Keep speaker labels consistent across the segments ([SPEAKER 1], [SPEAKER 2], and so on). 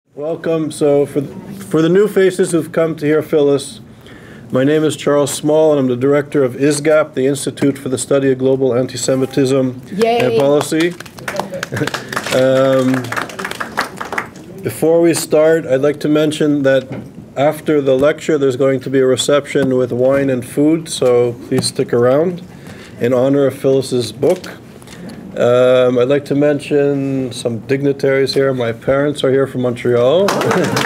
[SPEAKER 1] Welcome. So for the new faces who've come to hear Phyllis, my name is Charles Small, and I'm the director of ISGAP, the Institute for the Study of Global Antisemitism and Policy. Before we start, I'd like to mention that after the lecture, there's going to be a reception with wine and food, so please stick around in honor of Phyllis's book. I'd like to mention some dignitaries here. My parents are here from Montreal. So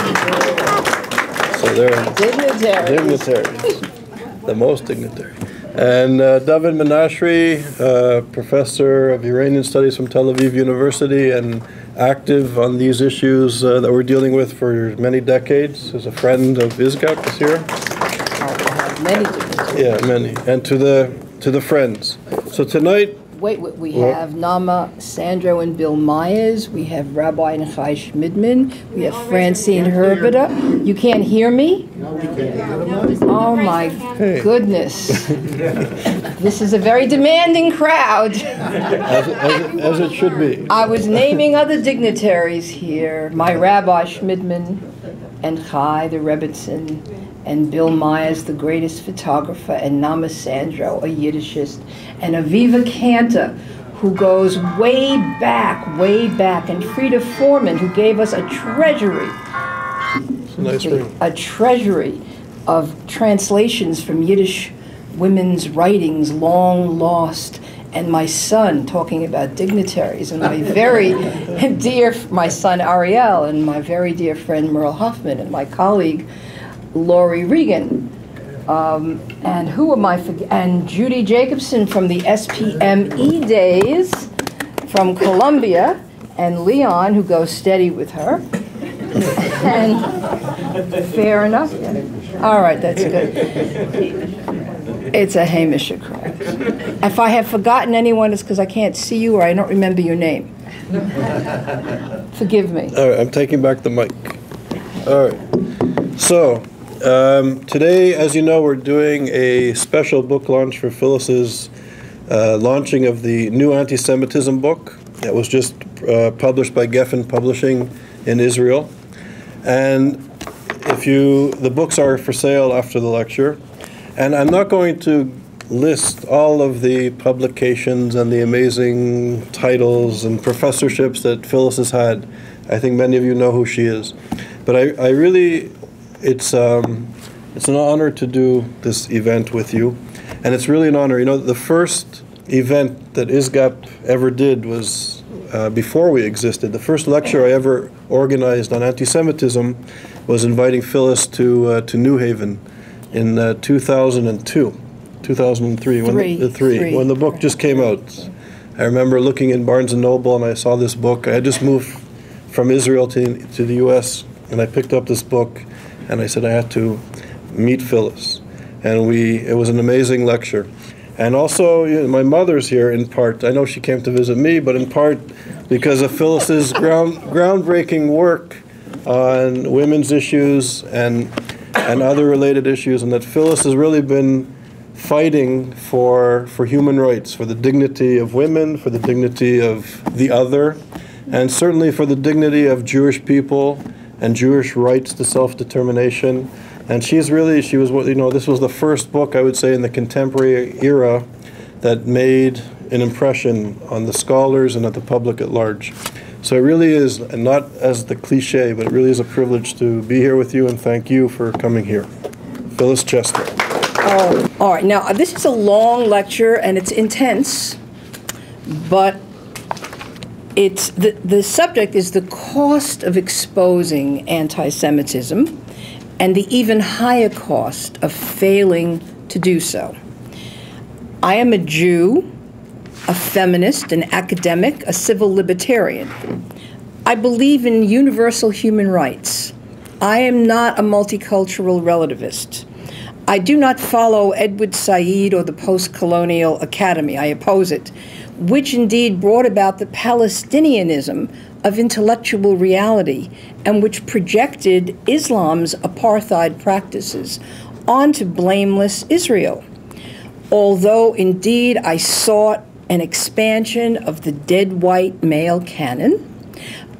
[SPEAKER 1] they're dignitaries, the most dignitary. And David Menashri, professor of Iranian studies from Tel Aviv University and active on these issues that we're dealing with for many decades, is a friend of ISGAP, is here.
[SPEAKER 2] Many dignitaries.
[SPEAKER 1] Yeah, many. And to the friends. So tonight,
[SPEAKER 2] we have Nama Sandro and Bill Myers. We have Rabbi Nechai Schmidman. We have Francine Herbita. You can't hear me? Oh my goodness. This is a very demanding crowd.
[SPEAKER 1] As it should be.
[SPEAKER 2] I was naming other dignitaries here. My Rabbi Schmidman and Chai, the Rebbitzin, and Bill Myers, the greatest photographer, and Nama Sandro, a Yiddishist, and Aviva Cantor, who goes way back, and Frida Foreman, who gave us a treasury, a treasury of translations from Yiddish women's writings, long lost, and my son talking about dignitaries, and my very dear, my son Ariel, and my very dear friend Merle Hoffman, and my colleague Laurie Regan, and who am I and Judy Jacobson from the SPME days from Columbia, and Leon, who goes steady with her. And fair enough? All right, that's good. It's a Hamish crowd. If I have forgotten anyone, it's because I can't see you or I don't remember your name. Forgive me.
[SPEAKER 1] All right, I'm taking back the mic. All right. So, today, as you know, we're doing a special book launch for Phyllis's launching of the new Antisemitism book that was just published by Geffen Publishing in Israel. And the books are for sale after the lecture. And I'm not going to list all of the publications and the amazing titles and professorships that Phyllis has had. I think many of you know who she is. But I really... It's an honor to do this event with you, and it's really an honor. You know, the first event that ISGAP ever did was before we existed. The first lecture I ever organized on anti-Semitism was inviting Phyllis to New Haven in 2002, 2003, when the book just came out. I remember looking in Barnes & Noble, and I saw this book. I had just moved from Israel to the U.S., and I picked up this book. And I said I had to meet Phyllis, and it was an amazing lecture. And also, my mother's here in part. I know she came to visit me, but in part because of Phyllis's groundbreaking work on women's issues and other related issues, and that Phyllis has really been fighting for human rights, for the dignity of women, for the dignity of the other, and certainly for the dignity of Jewish people and Jewish rights to self-determination. And this was the first book, I would say, in the contemporary era that made an impression on the scholars and at the public at large. So it really is, and not as the cliche, but it really is a privilege to be here with you, and thank you for coming here. Phyllis Chesler.
[SPEAKER 2] Oh, all right. Now, this is a long lecture, and it's intense, but the subject is the cost of exposing anti-Semitism and the even higher cost of failing to do so. I am a Jew, a feminist, an academic, a civil libertarian. I believe in universal human rights. I am not a multicultural relativist. I do not follow Edward Said or the post-colonial academy. I oppose it, which indeed brought about the Palestinianism of intellectual reality and which projected Islam's apartheid practices onto blameless Israel. Although indeed I sought an expansion of the dead white male canon,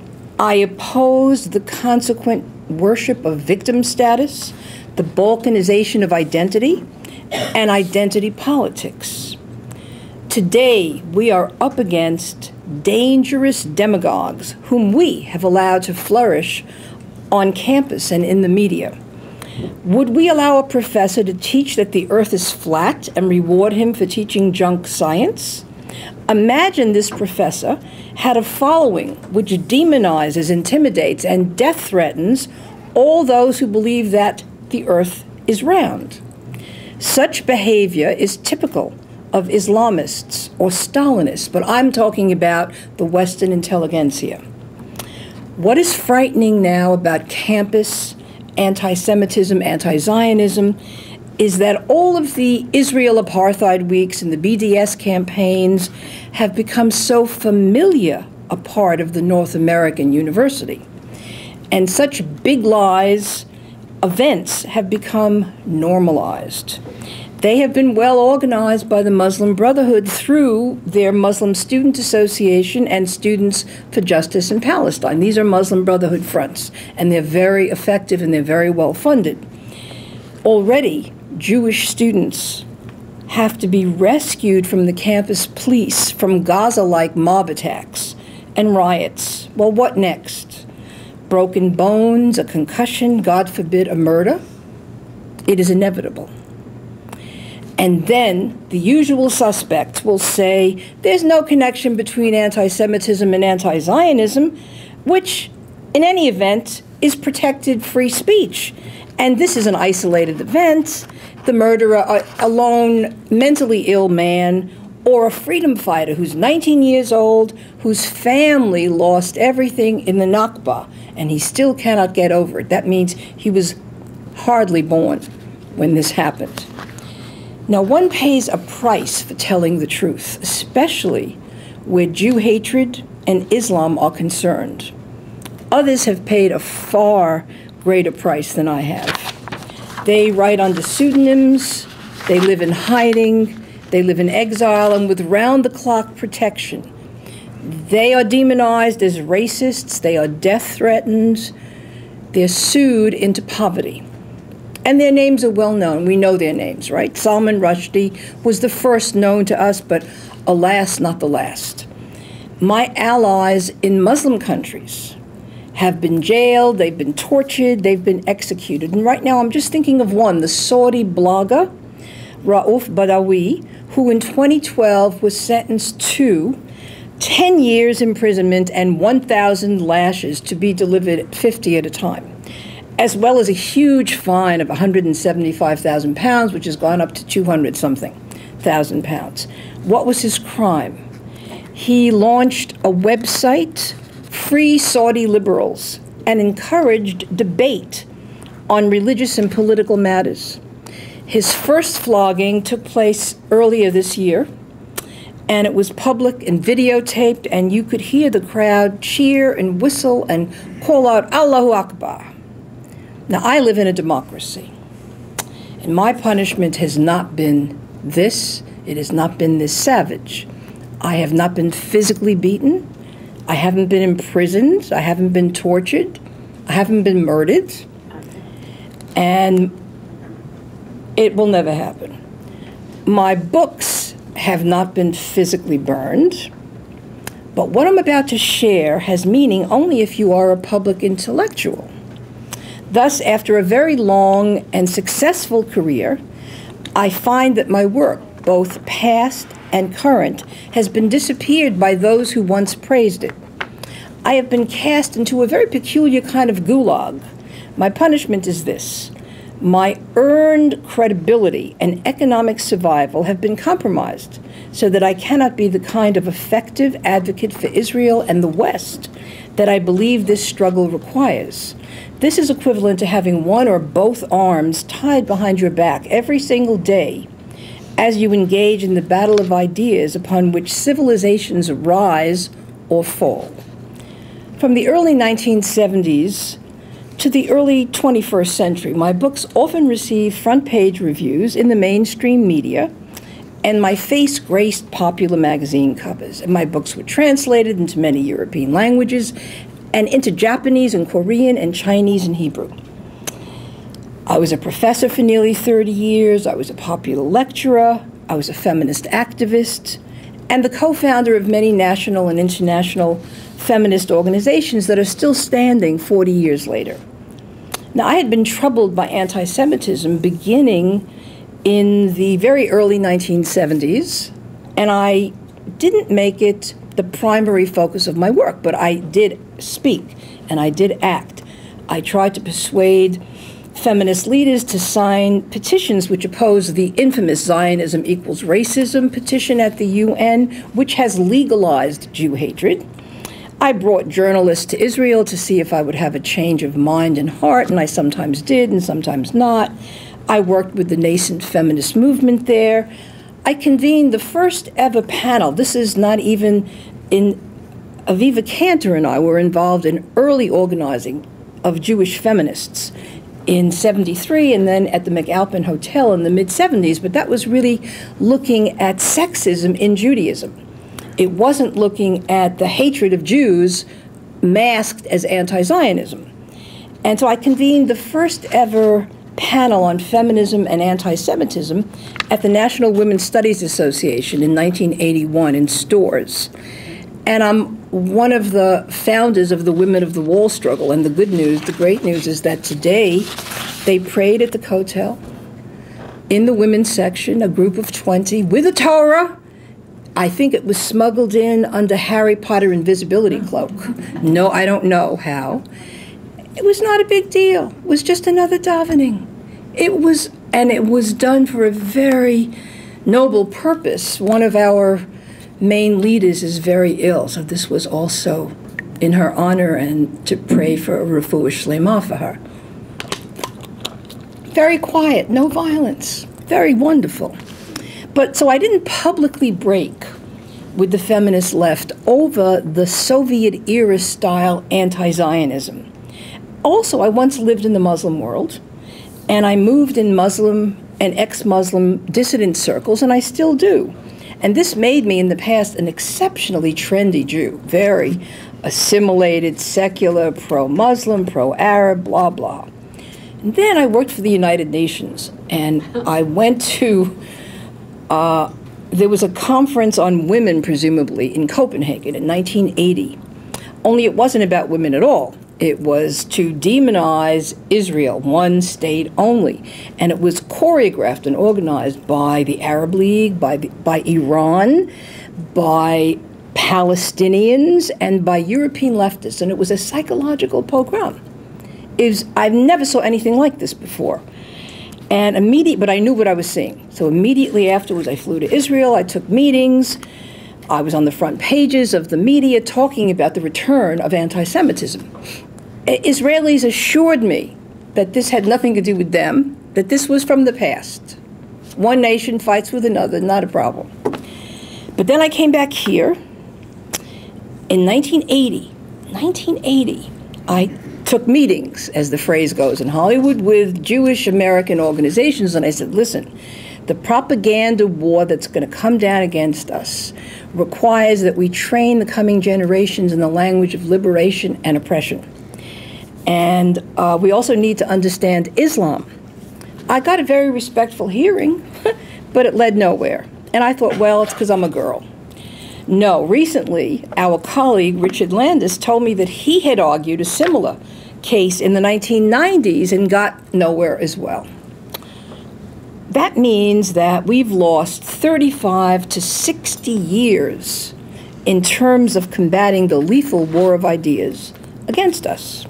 [SPEAKER 2] I oppose the consequent worship of victim status, the balkanization of identity, and identity politics. Today, we are up against dangerous demagogues whom we have allowed to flourish on campus and in the media. Would we allow a professor to teach that the earth is flat and reward him for teaching junk science? Imagine this professor had a following which demonizes, intimidates, and death threatens all those who believe that the earth is round. Such behavior is typical of Islamists or Stalinists, but I'm talking about the Western intelligentsia. What is frightening now about campus anti-Semitism, anti-Zionism, is that all of the Israel apartheid weeks and the BDS campaigns have become so familiar a part of the North American university. And such big lies events have become normalized. They have been well organized by the Muslim Brotherhood through their Muslim Student Association and Students for Justice in Palestine. These are Muslim Brotherhood fronts, and they're very effective and they're very well funded. Already, Jewish students have to be rescued from the campus police from Gaza-like mob attacks and riots. Well, what next? Broken bones, a concussion, God forbid, a murder? It is inevitable. And then the usual suspects will say there's no connection between anti-Semitism and anti-Zionism, which, in any event, is protected free speech. And this is an isolated event. The murderer, a lone mentally ill man, or a freedom fighter who's 19 years old, whose family lost everything in the Nakba, and he still cannot get over it. That means he was hardly born when this happened. Now, one pays a price for telling the truth, especially where Jew hatred and Islam are concerned. Others have paid a far greater price than I have. They write under pseudonyms, they live in hiding, they live in exile, and with round-the-clock protection. They are demonized as racists, they are death threatened, they're sued into poverty. And their names are well known. We know their names, right? Salman Rushdie was the first known to us, but alas, not the last. My allies in Muslim countries have been jailed, they've been tortured, they've been executed. And right now I'm just thinking of one, the Saudi blogger, Rauf Badawi, who in 2012 was sentenced to 10 years imprisonment and 1,000 lashes to be delivered 50 at a time, as well as a huge fine of 175,000 pounds, which has gone up to 200-something thousand pounds. What was his crime? He launched a website, Free Saudi Liberals, and encouraged debate on religious and political matters. His first flogging took place earlier this year, and it was public and videotaped, and you could hear the crowd cheer and whistle and call out, Allahu Akbar. Now, I live in a democracy, and my punishment has not been this. It has not been this savage. I have not been physically beaten. I haven't been imprisoned. I haven't been tortured. I haven't been murdered. And it will never happen. My books have not been physically burned, but what I'm about to share has meaning only if you are a public intellectual. Thus, after a very long and successful career, I find that my work, both past and current, has been disappeared by those who once praised it. I have been cast into a very peculiar kind of gulag. My punishment is this. My earned credibility and economic survival have been compromised so that I cannot be the kind of effective advocate for Israel and the West that I believe this struggle requires. This is equivalent to having one or both arms tied behind your back every single day as you engage in the battle of ideas upon which civilizations rise or fall. From the early 1970s to the early 21st century, my books often receive front-page reviews in the mainstream media, and my face graced popular magazine covers. And my books were translated into many European languages, and into Japanese and Korean and Chinese and Hebrew. I was a professor for nearly 30 years. I was a popular lecturer. I was a feminist activist, and the co-founder of many national and international feminist organizations that are still standing 40 years later. Now, I had been troubled by anti-Semitism beginning in the very early 1970s, and I didn't make it the primary focus of my work, but I did speak and I did act. I tried to persuade feminist leaders to sign petitions which oppose the infamous Zionism equals racism petition at the UN, which has legalized Jew hatred. I brought journalists to Israel to see if I would have a change of mind and heart, and I sometimes did and sometimes not. I worked with the nascent feminist movement there. I convened the first ever panel. This is not even in Aviva Cantor and I were involved in early organizing of Jewish feminists in '73 and then at the McAlpin Hotel in the mid-'70s, but that was really looking at sexism in Judaism. It wasn't looking at the hatred of Jews masked as anti-Zionism. And so I convened the first ever panel on feminism and anti-Semitism at the National Women's Studies Association in 1981 in Stores. And I'm one of the founders of the Women of the Wall struggle. And the good news, the great news, is that today they prayed at the Kotel in the women's section, a group of 20 with a Torah. I think it was smuggled in under Harry Potter invisibility cloak. No, I don't know how. It was not a big deal. It was just another davening. It was done for a very noble purpose. One of our main leaders is very ill, so this was also in her honor and to pray for a refuah shlema for her. Very quiet, no violence, very wonderful. But so I didn't publicly break with the feminist left over the Soviet-era style anti-Zionism. Also, I once lived in the Muslim world, and I moved in Muslim and ex-Muslim dissident circles, and I still do. And this made me, in the past, an exceptionally trendy Jew, very assimilated, secular, pro-Muslim, pro-Arab, blah, blah. And then I worked for the United Nations, and I went to, there was a conference on women, presumably, in Copenhagen in 1980. Only it wasn't about women at all. It was to demonize Israel, one state only. And it was choreographed and organized by the Arab League, by Iran, by Palestinians, and by European leftists. And it was a psychological pogrom. I never saw anything like this before. And but I knew what I was seeing. So immediately afterwards, I flew to Israel. I took meetings. I was on the front pages of the media talking about the return of anti-Semitism. Israelis assured me that this had nothing to do with them, that this was from the past. One nation fights with another, not a problem. But then I came back here in 1980, I took meetings, as the phrase goes in Hollywood, with Jewish American organizations, and I said, listen, the propaganda war that's going to come down against us requires that we train the coming generations in the language of liberation and oppression. And we also need to understand Islam. I got a very respectful hearing, but it led nowhere. And I thought, well, it's because I'm a girl. No, recently, our colleague, Richard Landis, told me that he had argued a similar case in the 1990s and got nowhere as well. That means that we've lost 35 to 60 years in terms of combating the lethal war of ideas against us.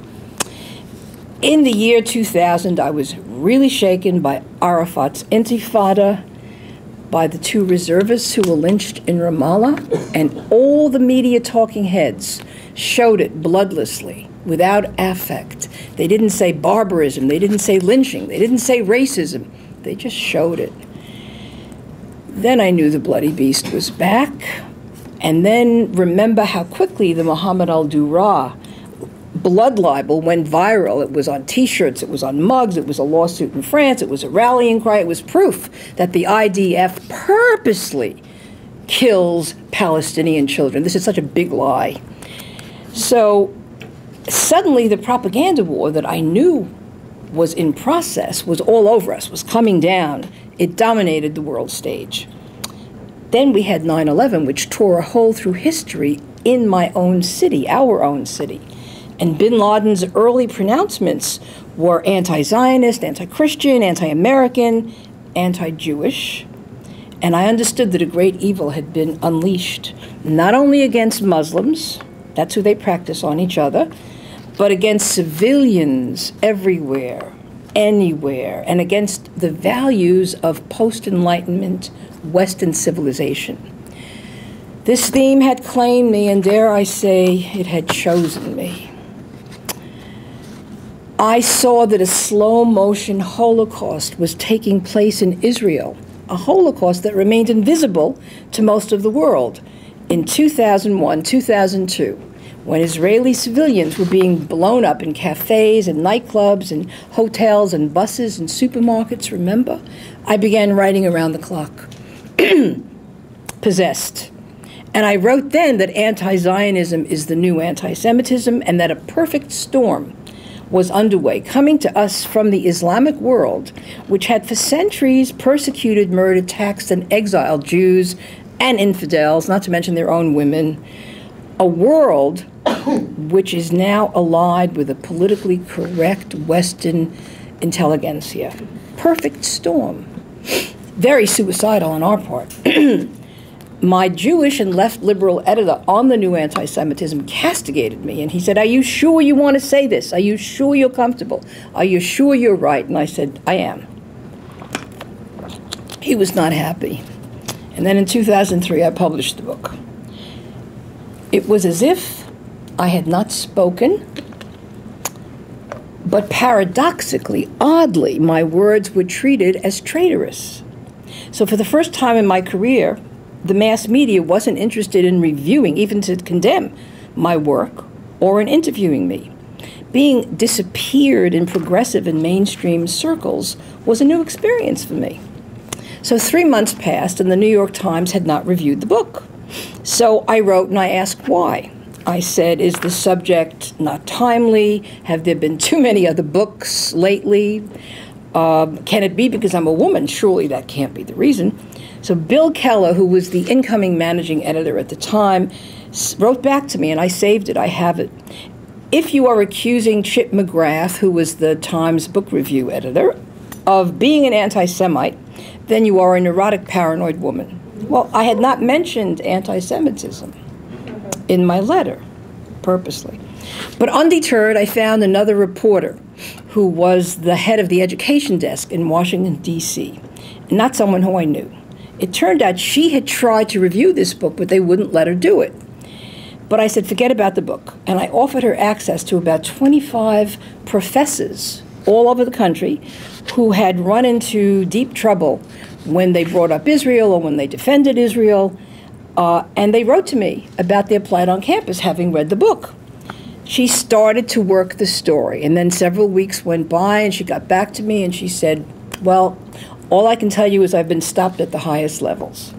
[SPEAKER 2] In the year 2000, I was really shaken by Arafat's intifada, by the 2 reservists who were lynched in Ramallah, and all the media talking heads showed it bloodlessly, without affect. They didn't say barbarism, they didn't say lynching, they didn't say racism, they just showed it. Then I knew the bloody beast was back, and then remember how quickly the Muhammad al-Durrah blood libel went viral. It was on T-shirts, it was on mugs, it was a lawsuit in France, it was a rallying cry, it was proof that the IDF purposely kills Palestinian children. This is such a big lie. So Suddenly, the propaganda war that I knew was in process, was all over us, was coming down. It dominated the world stage. Then we had 9/11, which tore a hole through history in my own city, our own city. And bin Laden's early pronouncements were anti-Zionist, anti-Christian, anti-American, anti-Jewish. And I understood that a great evil had been unleashed, not only against Muslims, that's who they practice on each other, but against civilians everywhere, anywhere, and against the values of post-Enlightenment Western civilization. This theme had claimed me, and dare I say, it had chosen me. I saw that a slow-motion Holocaust was taking place in Israel, a Holocaust that remained invisible to most of the world. In 2001, 2002, when Israeli civilians were being blown up in cafes and nightclubs and hotels and buses and supermarkets, remember? I began writing around the clock. Possessed. And I wrote then that anti-Zionism is the new anti-Semitism and that a perfect storm was underway, coming to us from the Islamic world, which had for centuries persecuted, murdered, taxed, and exiled Jews and infidels, not to mention their own women. A world which is now allied with a politically correct Western intelligentsia. Perfect storm. Very suicidal on our part. My Jewish and left liberal editor on the new anti-Semitism castigated me, and he said, "Are you sure you want to say this? Are you sure you're comfortable? Are you sure you're right?" And I said, "I am." He was not happy. And then in 2003, I published the book. It was as if I had not spoken, but paradoxically, oddly, my words were treated as traitorous. So for the first time in my career, the mass media wasn't interested in reviewing, even to condemn, my work or in interviewing me. Being disappeared in progressive and mainstream circles was a new experience for me. So 3 months passed, and the New York Times had not reviewed the book. So I wrote and I asked why. I said, is the subject not timely? Have there been too many other books lately? Can it be because I'm a woman? Surely that can't be the reason. So Bill Keller, who was the incoming managing editor at the time, wrote back to me, and I saved it. I have it. If you are accusing Chip McGrath, who was the Times book review editor, of being an anti-Semite, then you are a neurotic, paranoid woman. Well, I had not mentioned anti-Semitism in my letter, purposely. But undeterred, I found another reporter who was the head of the education desk in Washington, D.C., not someone who I knew. It turned out she had tried to review this book, but they wouldn't let her do it. But I said, forget about the book. And I offered her access to about 25 professors all over the country who had run into deep trouble when they brought up Israel or when they defended Israel. And they wrote to me about their plight on campus, having read the book. She started to work the story. And then several weeks went by, and she got back to me, and she said, well, all I can tell you is I've been stopped at the highest levels.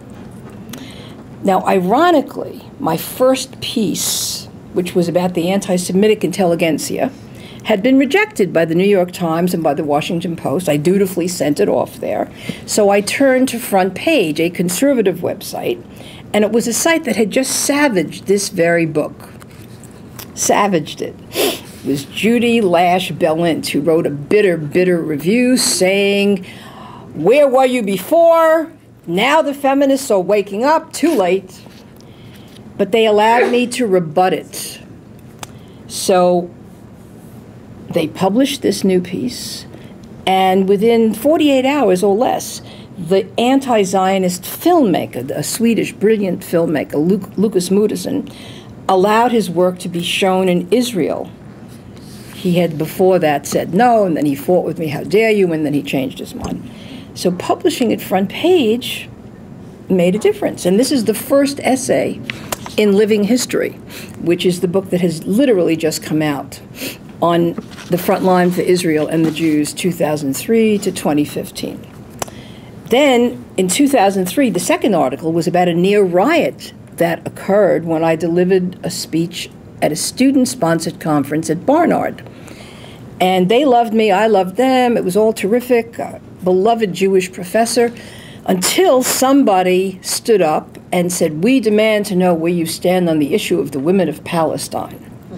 [SPEAKER 2] Now, ironically, my first piece, which was about the anti-Semitic intelligentsia, had been rejected by the New York Times and by the Washington Post. I dutifully sent it off there. So I turned to Front Page, a conservative website, and it was a site that had just savaged this very book. Savaged it. It was Judy Lash Bellint, who wrote a bitter, bitter review saying, where were you before? Now the feminists are waking up, too late. But they allowed me to rebut it. So they published this new piece, and within 48 hours or less, the anti-Zionist filmmaker, a Swedish brilliant filmmaker, Lukas Moodysson, allowed his work to be shown in Israel. He had before that said no, and then he fought with me, how dare you, and then he changed his mind. So publishing at Front Page made a difference. And this is the first essay in Living History, which is the book that has literally just come out on the front line for Israel and the Jews, 2003 to 2015. Then, in 2003, the second article was about a near riot that occurred when I delivered a speech at a student-sponsored conference at Barnard. And they loved me, I loved them, it was all terrific, a beloved Jewish professor, until somebody stood up and said, "We demand to know where you stand on the issue of the women of Palestine."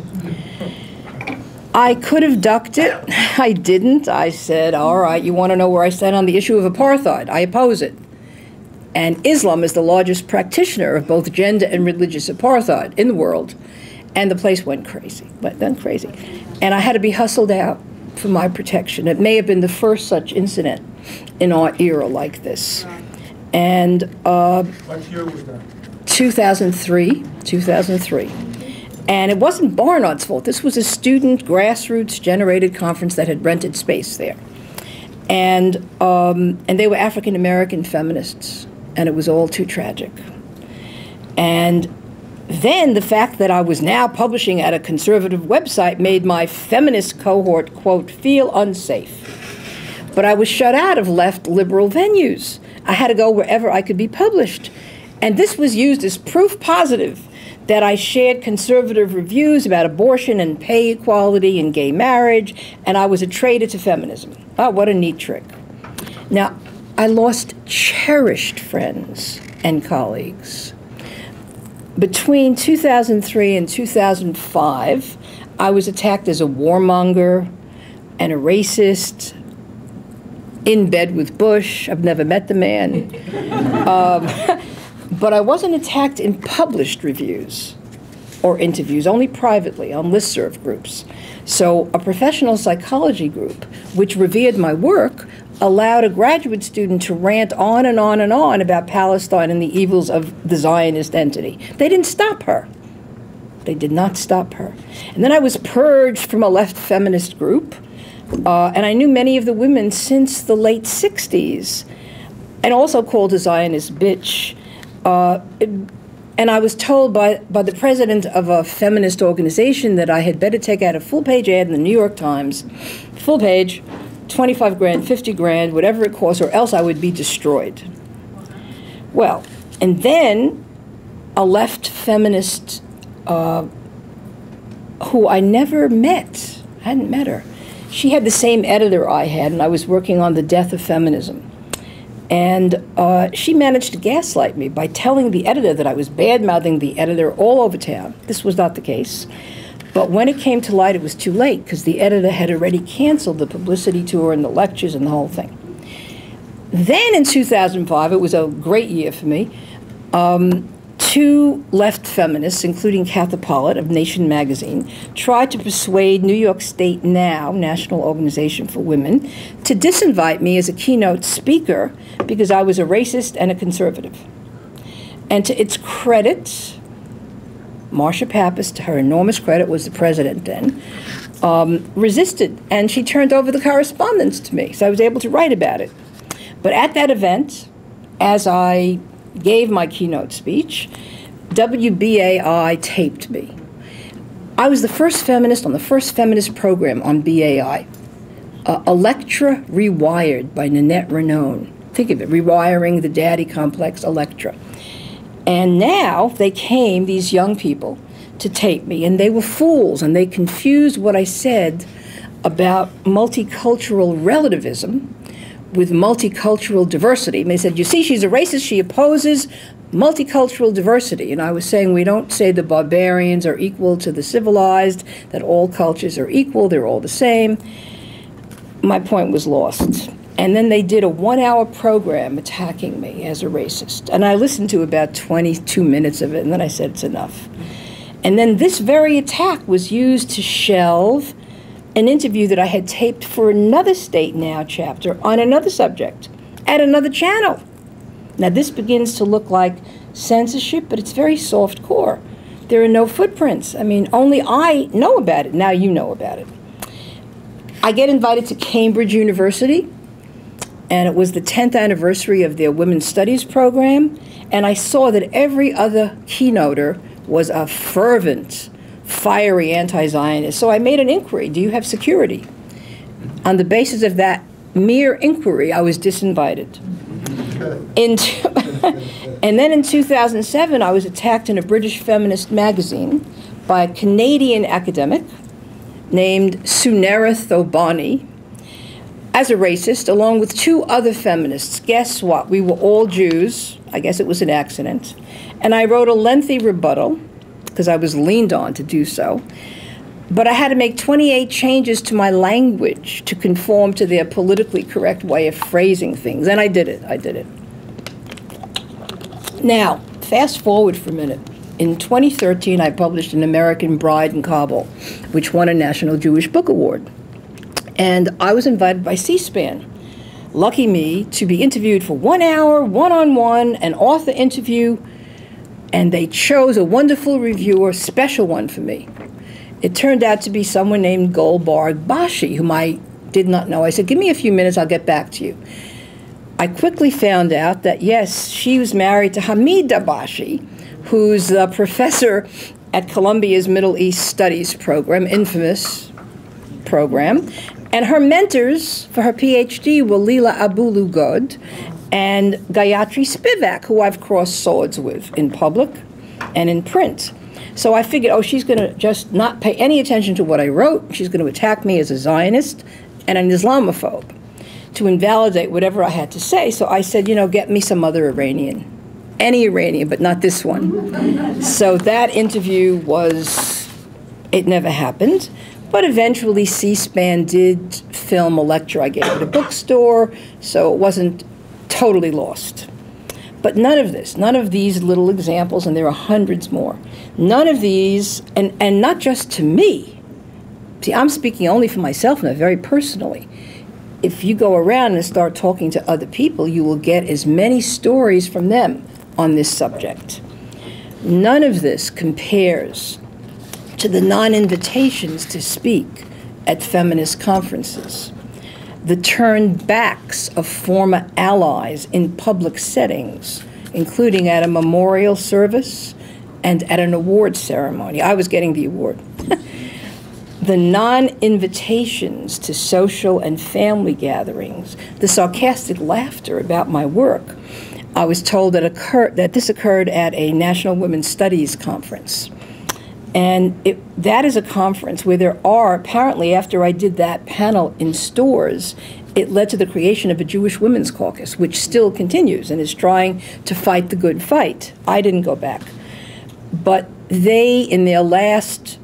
[SPEAKER 2] I could have ducked it. I didn't. I said, all right, you want to know where I stand on the issue of apartheid? I oppose it. And Islam is the largest practitioner of both gender and religious apartheid in the world. And the place went crazy, And I had to be hustled out for my protection. It may have been the first such incident in our era like this. And
[SPEAKER 3] what year was that?
[SPEAKER 2] 2003. And it wasn't Barnard's fault. This was a student, grassroots-generated conference that had rented space there. And they were African-American feminists, and it was all too tragic. And then the fact that I was now publishing at a conservative website made my feminist cohort, quote, feel unsafe. But I was shut out of left liberal venues. I had to go wherever I could be published. And this was used as proof positive that I shared conservative reviews about abortion and pay equality and gay marriage, and I was a traitor to feminism. Oh, what a neat trick. Now, I lost cherished friends and colleagues. Between 2003 and 2005, I was attacked as a warmonger and a racist, in bed with Bush. I've never met the man. But I wasn't attacked in published reviews or interviews, only privately on listserv groups. So a professional psychology group, which revered my work, allowed a graduate student to rant on and on and on about Palestine and the evils of the Zionist entity. They didn't stop her. They did not stop her. And then I was purged from a left feminist group, and I knew many of the women since the late 60s, and also called a Zionist bitch. And I was told by the president of a feminist organization that I had better take out a full-page ad in the New York Times, full page, 25 grand, 50 grand, whatever it costs, or else I would be destroyed. Well, and then a left feminist who I never met, I hadn't met her. She had the same editor I had, and I was working on The Death of Feminism. And she managed to gaslight me by telling the editor that I was bad-mouthing the editor all over town. This was not the case. But when it came to light, it was too late, because the editor had already canceled the publicity tour and the lectures and the whole thing. Then in 2005, it was a great year for me, two left feminists, including Katha Pollitt of Nation magazine, tried to persuade New York State Now, National Organization for Women, to disinvite me as a keynote speaker because I was a racist and a conservative. And to its credit, Marsha Pappas, to her enormous credit, was the president then, resisted, and she turned over the correspondence to me, so I was able to write about it. But at that event, as I gave my keynote speech, WBAI taped me. I was the first feminist on the first feminist program on BAI, Electra Rewired by Nanette Renone. Think of it, rewiring the daddy complex, Electra. And now they came, these young people, to tape me, and they were fools, and they confused what I said about multicultural relativism with multicultural diversity. And they said, you see, she's a racist, she opposes multicultural diversity. And I was saying we don't say the barbarians are equal to the civilized, that all cultures are equal, they're all the same. My point was lost. And then they did a 1-hour program attacking me as a racist. And I listened to about 22 minutes of it, and then I said, it's enough. And then this very attack was used to shelve an interview that I had taped for another State Now chapter on another subject at another channel. Now this begins to look like censorship, but it's very soft core. There are no footprints. I mean, only I know about it. Now you know about it. I get invited to Cambridge University, and it was the 10th anniversary of their Women's Studies program, and I saw that every other keynoter was a fervent, fiery anti-Zionist. So I made an inquiry, do you have security? On the basis of that mere inquiry, I was disinvited. And then in 2007, I was attacked in a British feminist magazine by a Canadian academic named Sunera Thobani as a racist, along with two other feminists. Guess what? We were all Jews. I guess it was an accident. And I wrote a lengthy rebuttal, because I was leaned on to do so. But I had to make 28 changes to my language to conform to their politically correct way of phrasing things. And I did it. I did it. Now, fast forward for a minute. In 2013, I published An American Bride in Kabul, which won a National Jewish Book Award. And I was invited by C-SPAN, lucky me, to be interviewed for 1 hour, one-on-one, an author interview, and they chose a wonderful reviewer, special one for me. It turned out to be someone named Golbarg Bashi, whom I did not know. I said, give me a few minutes, I'll get back to you. I quickly found out that, yes, she was married to Hamida Bashi, who's a professor at Columbia's Middle East Studies program, infamous program. And her mentors for her PhD were Lila Abulugod and Gayatri Spivak, who I've crossed swords with in public and in print. So I figured, oh, she's going to just not pay any attention to what I wrote. She's going to attack me as a Zionist and an Islamophobe to invalidate whatever I had to say. So I said, you know, get me some other Iranian. Any Iranian, but not this one. So that interview it never happened. But eventually C-SPAN did film a lecture I gave at a bookstore, so it wasn't totally lost. But none of this, none of these little examples, and there are hundreds more, none of these, and not just to me. See, I'm speaking only for myself and very personally. If you go around and start talking to other people, you will get as many stories from them on this subject. None of this compares to the non-invitations to speak at feminist conferences, the turned backs of former allies in public settings, including at a memorial service and at an award ceremony. I was getting the award. The non-invitations to social and family gatherings, the sarcastic laughter about my work. I was told that this occurred at a National Women's Studies conference. And that is a conference where there are, apparently after I did that panel in stores, it led to the creation of a Jewish Women's Caucus, which still continues and is trying to fight the good fight. I didn't go back. But they, in their last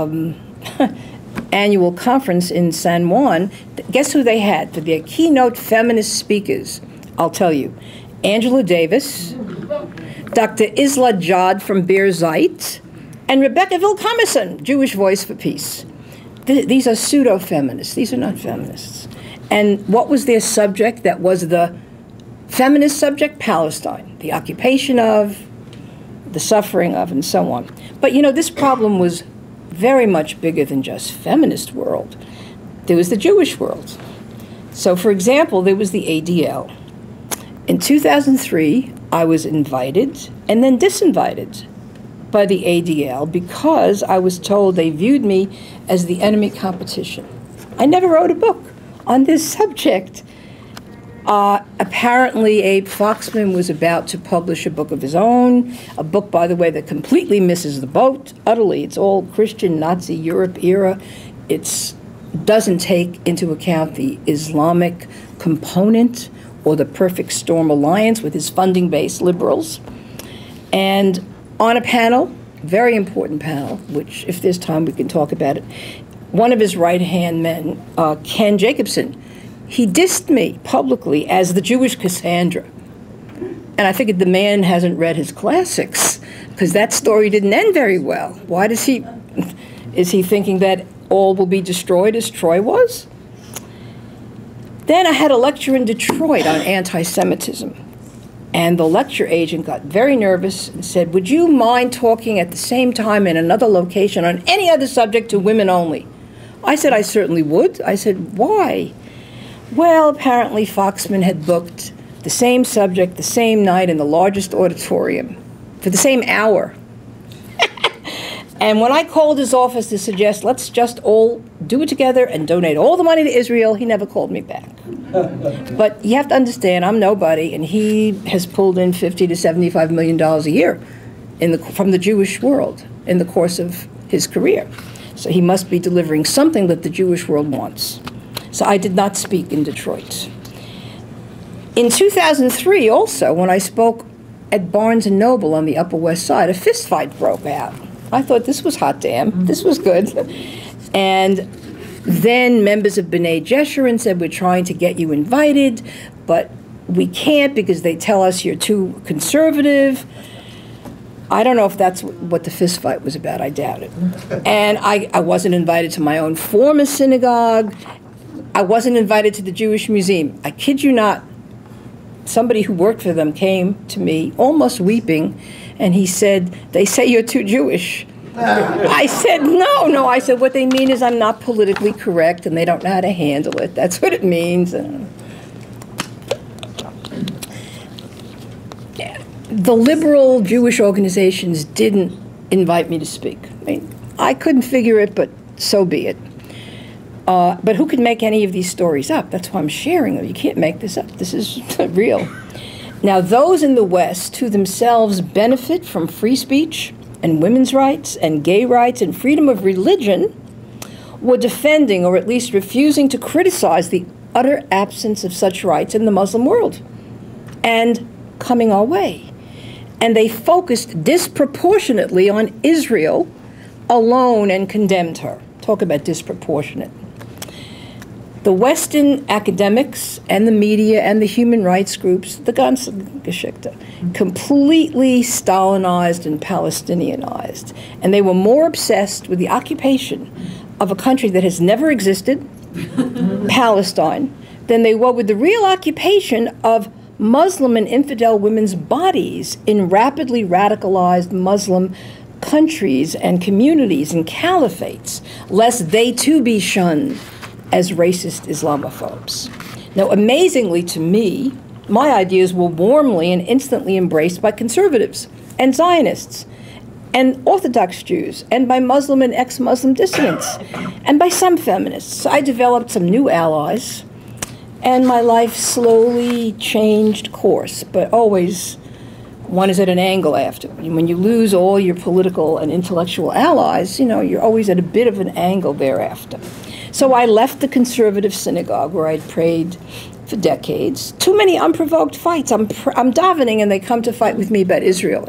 [SPEAKER 2] annual conference in San Juan, guess who they had for their keynote feminist speakers? I'll tell you. Angela Davis, Dr. Isla Jad from Beer Zeit, and Rebecca Vilkamison, Jewish Voice for Peace. These are pseudo-feminists. These are not feminists. And what was their subject that was the feminist subject? Palestine, the occupation of, the suffering of, and so on. But you know, this problem was very much bigger than just feminist world. There was the Jewish world. So for example, there was the ADL. In 2003, I was invited and then disinvited by the ADL because I was told they viewed me as the enemy competition. I never wrote a book on this subject. Apparently, Abe Foxman was about to publish a book of his own, a book, by the way, that completely misses the boat, utterly. It's all Christian Nazi Europe era. It doesn't take into account the Islamic component or the Perfect Storm Alliance with his funding-based liberals. And on a panel, very important panel, which if there's time we can talk about it, one of his right-hand men, Ken Jacobson, he dissed me publicly as the Jewish Cassandra. And I figured the man hasn't read his classics, because that story didn't end very well. Why is he thinking that all will be destroyed as Troy was? Then I had a lecture in Detroit on anti-Semitism. And the lecture agent got very nervous and said, would you mind talking at the same time in another location on any other subject to women only? I said, I certainly would. I said, why? Well, apparently Foxman had booked the same subject the same night in the largest auditorium for the same hour. And when I called his office to suggest, let's just all do it together and donate all the money to Israel, he never called me back. But you have to understand, I'm nobody, and he has pulled in $50 to $75 million a year from the Jewish world in the course of his career. So he must be delivering something that the Jewish world wants. So I did not speak in Detroit. In 2003, also, when I spoke at Barnes & Noble on the Upper West Side, a fist fight broke out. I thought, this was hot damn. This was good. And then members of B'nai Jeshurun said, we're trying to get you invited, but we can't because they tell us you're too conservative. I don't know if that's what the fist fight was about. I doubt it. And I wasn't invited to my own former synagogue. I wasn't invited to the Jewish Museum. I kid you not. Somebody who worked for them came to me, almost weeping, and he said, they say you're too Jewish. I said, no. I said, what they mean is I'm not politically correct, and they don't know how to handle it. That's what it means. The liberal Jewish organizations didn't invite me to speak. I mean, I couldn't figure it, but so be it. But who could make any of these stories up? That's why I'm sharing them. You can't make this up. This is real. Now, those in the West who themselves benefit from free speech and women's rights and gay rights and freedom of religion were defending, or at least refusing to criticize, the utter absence of such rights in the Muslim world and coming our way. And they focused disproportionately on Israel alone and condemned her. Talk about disproportionate. The Western academics and the media and the human rights groups, the Ganzgeschichte, completely Stalinized and Palestinianized. And they were more obsessed with the occupation of a country that has never existed, Palestine, than they were with the real occupation of Muslim and infidel women's bodies in rapidly radicalized Muslim countries and communities and caliphates, lest they too be shunned as racist Islamophobes. Now, amazingly to me, my ideas were warmly and instantly embraced by conservatives and Zionists and Orthodox Jews and by Muslim and ex-Muslim dissidents and by some feminists. I developed some new allies, and my life slowly changed course, but always one is at an angle after. When you lose all your political and intellectual allies, you're always at a bit of an angle thereafter. So I left the conservative synagogue where I'd prayed for decades. Too many unprovoked fights. I'm davening and they come to fight with me about Israel.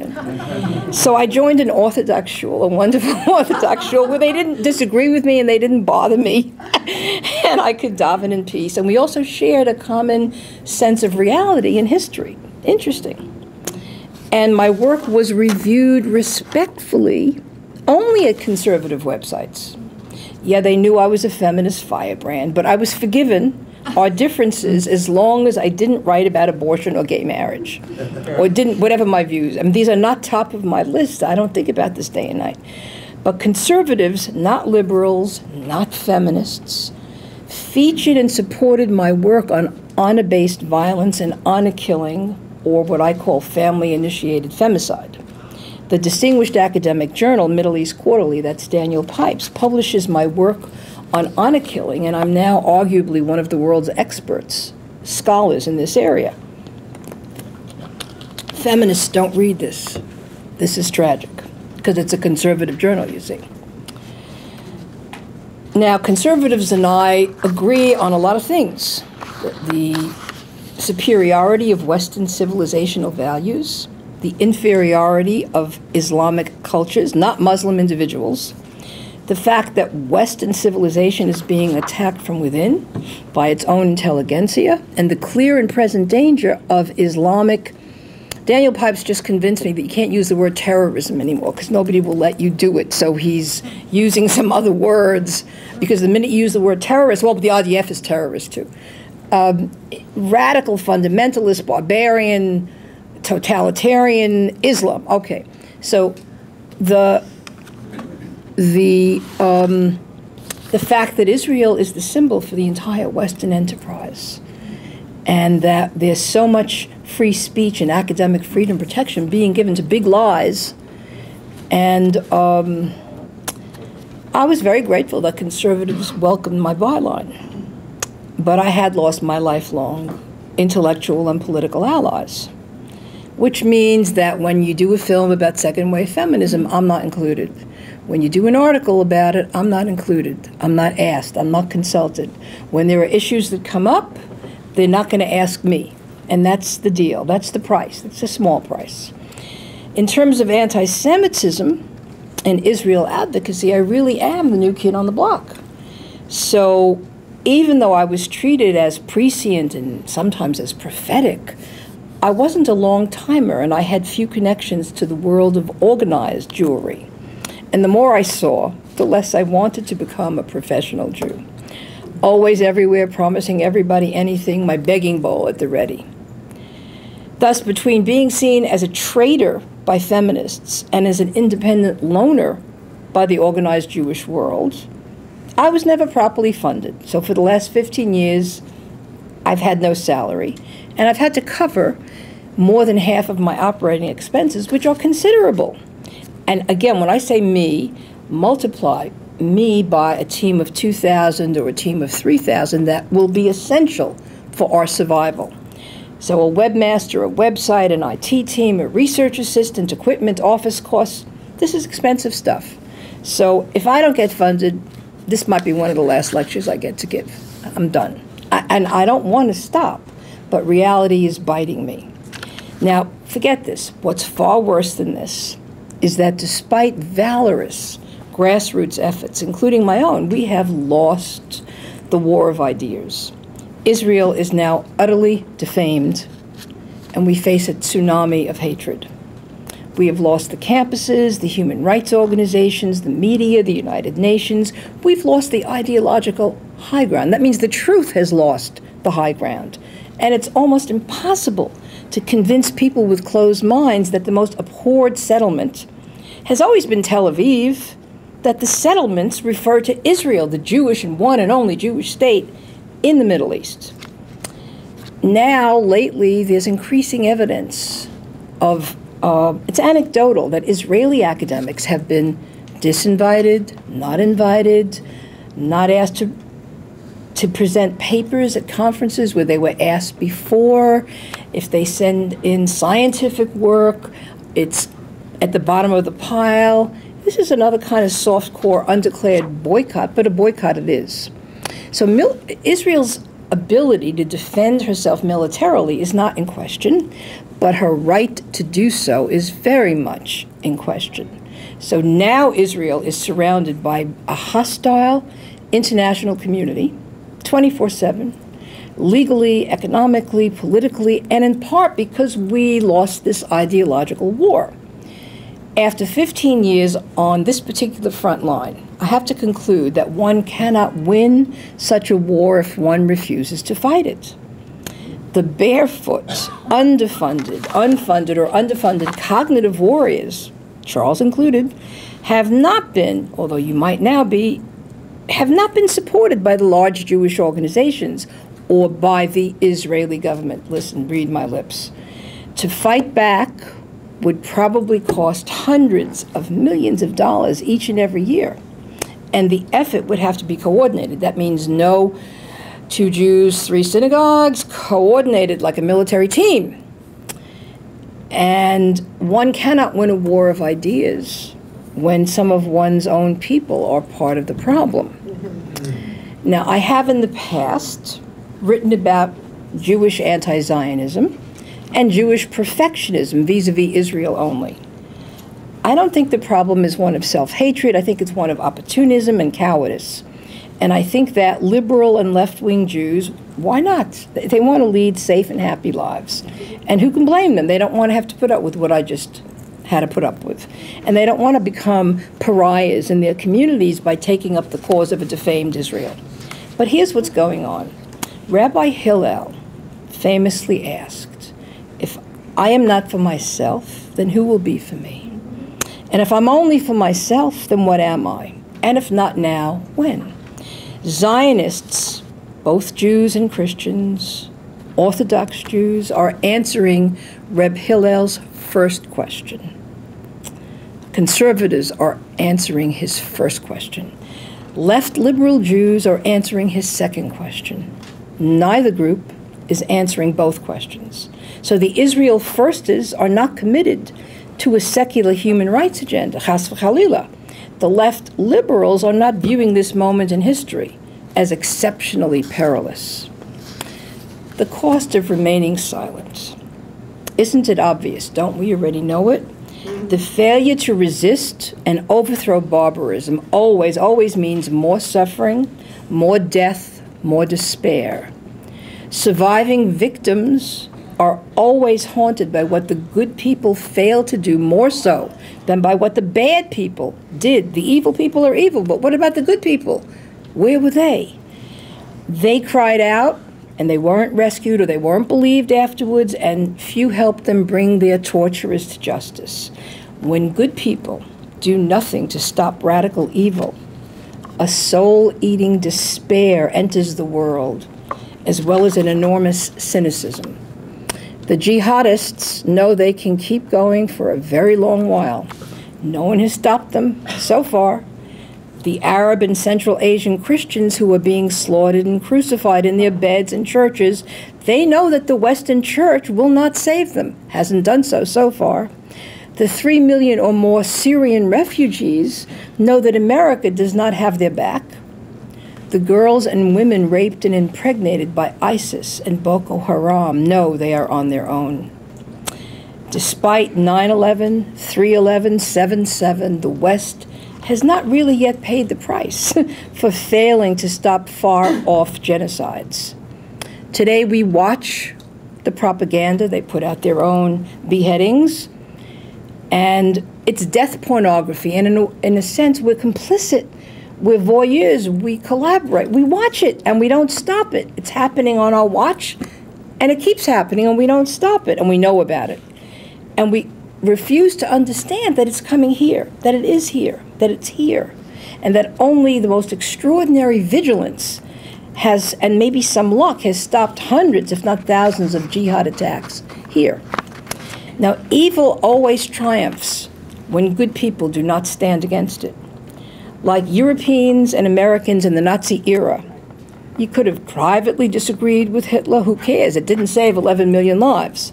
[SPEAKER 2] So I joined an Orthodox shul, a wonderful Orthodox shul, where they didn't disagree with me and they didn't bother me. And I could daven in peace. And we also shared a common sense of reality and history. Interesting. And my work was reviewed respectfully only at conservative websites. Yeah, they knew I was a feminist firebrand, but I was forgiven our differences as long as I didn't write about abortion or gay marriage, or didn't, whatever my views. I mean, these are not top of my list. I don't think about this day and night. But conservatives, not liberals, not feminists, featured and supported my work on honor-based violence and honor killing, or what I call family-initiated femicide. The distinguished academic journal, Middle East Quarterly, that's Daniel Pipes, publishes my work on honor killing, and I'm now arguably one of the world's experts, scholars in this area. Feminists don't read this. This is tragic, because it's a conservative journal, you see. Now, conservatives and I agree on a lot of things. The superiority of Western civilizational values, the inferiority of Islamic cultures, not Muslim individuals, the fact that Western civilization is being attacked from within by its own intelligentsia, and the clear and present danger of Islamic. Daniel Pipes just convinced me that you can't use the word terrorism anymore because nobody will let you do it, so he's using some other words, because the minute you use the word terrorist, well, the RDF is terrorist too. Radical, fundamentalist, barbarian, totalitarian Islam. Okay, so the fact that Israel is the symbol for the entire Western enterprise, and that there's so much free speech and academic freedom protection being given to big lies, and I was very grateful that conservatives welcomed my byline, but I had lost my lifelong intellectual and political allies, which means that when you do a film about second-wave feminism, I'm not included. When you do an article about it, I'm not included. I'm not asked. I'm not consulted. When there are issues that come up, they're not going to ask me. And that's the deal. That's the price. It's a small price. In terms of anti-Semitism and Israel advocacy, I really am the new kid on the block. So even though I was treated as prescient and sometimes as prophetic, I wasn't a long-timer, and I had few connections to the world of organized Jewry. And the more I saw, the less I wanted to become a professional Jew. Always everywhere, promising everybody anything, my begging bowl at the ready. Thus, between being seen as a traitor by feminists and as an independent loner by the organized Jewish world, I was never properly funded. So for the last 15 years, I've had no salary. And I've had to cover more than half of my operating expenses, which are considerable. And again, when I say me, multiply me by a team of 2,000 or a team of 3,000 that will be essential for our survival. So a webmaster, a website, an IT team, a research assistant, equipment, office costs, this is expensive stuff. So if I don't get funded, this might be one of the last lectures I get to give. I'm done. And I don't want to stop, but reality is biting me. Now, forget this. What's far worse than this is that despite valorous grassroots efforts, including my own, we have lost the war of ideas. Israel is now utterly defamed, and we face a tsunami of hatred. We have lost the campuses, the human rights organizations, the media, the United Nations. We've lost the ideological high ground. That means the truth has lost the high ground. And it's almost impossible to convince people with closed minds that the most abhorred settlement has always been Tel Aviv, that the settlements refer to Israel, the Jewish and one and only Jewish state in the Middle East. Now, lately, there's increasing evidence of, it's anecdotal, that Israeli academics have been disinvited, not asked to present papers at conferences where they were asked before. If they send in scientific work, it's at the bottom of the pile. This is another kind of soft-core, undeclared boycott, but a boycott it is. So Israel's ability to defend herself militarily is not in question, but her right to do so is very much in question. So now Israel is surrounded by a hostile international community, 24/7, legally, economically, politically, and in part because we lost this ideological war. After 15 years on this particular front line, I have to conclude that one cannot win such a war if one refuses to fight it. The barefoot, unfunded or underfunded cognitive warriors, Charles included, have not been, although you might now be, have not been supported by the large Jewish organizations or by the Israeli government. Listen, read my lips. To fight back would probably cost hundreds of millions of dollars each and every year. And the effort would have to be coordinated. That means no 2 Jews, 3 synagogues, coordinated like a military team. And one cannot win a war of ideas when some of one's own people are part of the problem. Now, I have in the past written about Jewish anti-Zionism and Jewish perfectionism vis-a-vis Israel only. I don't think the problem is one of self-hatred. I think it's one of opportunism and cowardice. And I think that liberal and left-wing Jews, why not? They want to lead safe and happy lives. And who can blame them? They don't want to have to put up with what I just had to put up with. And they don't want to become pariahs in their communities by taking up the cause of a defamed Israel. But here's what's going on. Rabbi Hillel famously asked, if I am not for myself, then who will be for me? And if I'm only for myself, then what am I? And if not now, when? Zionists, both Jews and Christians, Orthodox Jews, are answering Reb Hillel's first question. Conservatives are answering his first question. Left liberal Jews are answering his second question. Neither group is answering both questions. So the Israel firsters are not committed to a secular human rights agenda, chas v'chalila. The left liberals are not viewing this moment in history as exceptionally perilous. The cost of remaining silent. Isn't it obvious? Don't we already know it? The failure to resist and overthrow barbarism always means more suffering, more death, more despair. Surviving victims are always haunted by what the good people failed to do more so than by what the bad people did. The evil people are evil, but what about the good people? Where were they? They cried out, and they weren't rescued or they weren't believed afterwards, and few helped them bring their torturers to justice. When good people do nothing to stop radical evil, a soul-eating despair enters the world, as well as an enormous cynicism. The jihadists know they can keep going for a very long while. No one has stopped them so far. The Arab and Central Asian Christians who are being slaughtered and crucified in their beds in churches, they know that the Western Church will not save them, hasn't done so far. The 3 million or more Syrian refugees know that America does not have their back. The girls and women raped and impregnated by ISIS and Boko Haram know they are on their own. Despite 9/11, 3/11, 7/7, the West has not really yet paid the price for failing to stop far-off genocides. Today we watch the propaganda. They put out their own beheadings, and it's death pornography, and in a sense we're complicit. We're voyeurs, we collaborate, we watch it, and we don't stop it. It's happening on our watch, and it keeps happening, and we don't stop it, and we know about it. And we refuse to understand that it's coming here, that it is here, that it's here, and that only the most extraordinary vigilance has, and maybe some luck, has stopped hundreds, if not thousands, of jihad attacks here. Now, evil always triumphs when good people do not stand against it. Like Europeans and Americans in the Nazi era, you could have privately disagreed with Hitler. Who cares? It didn't save 11 million lives.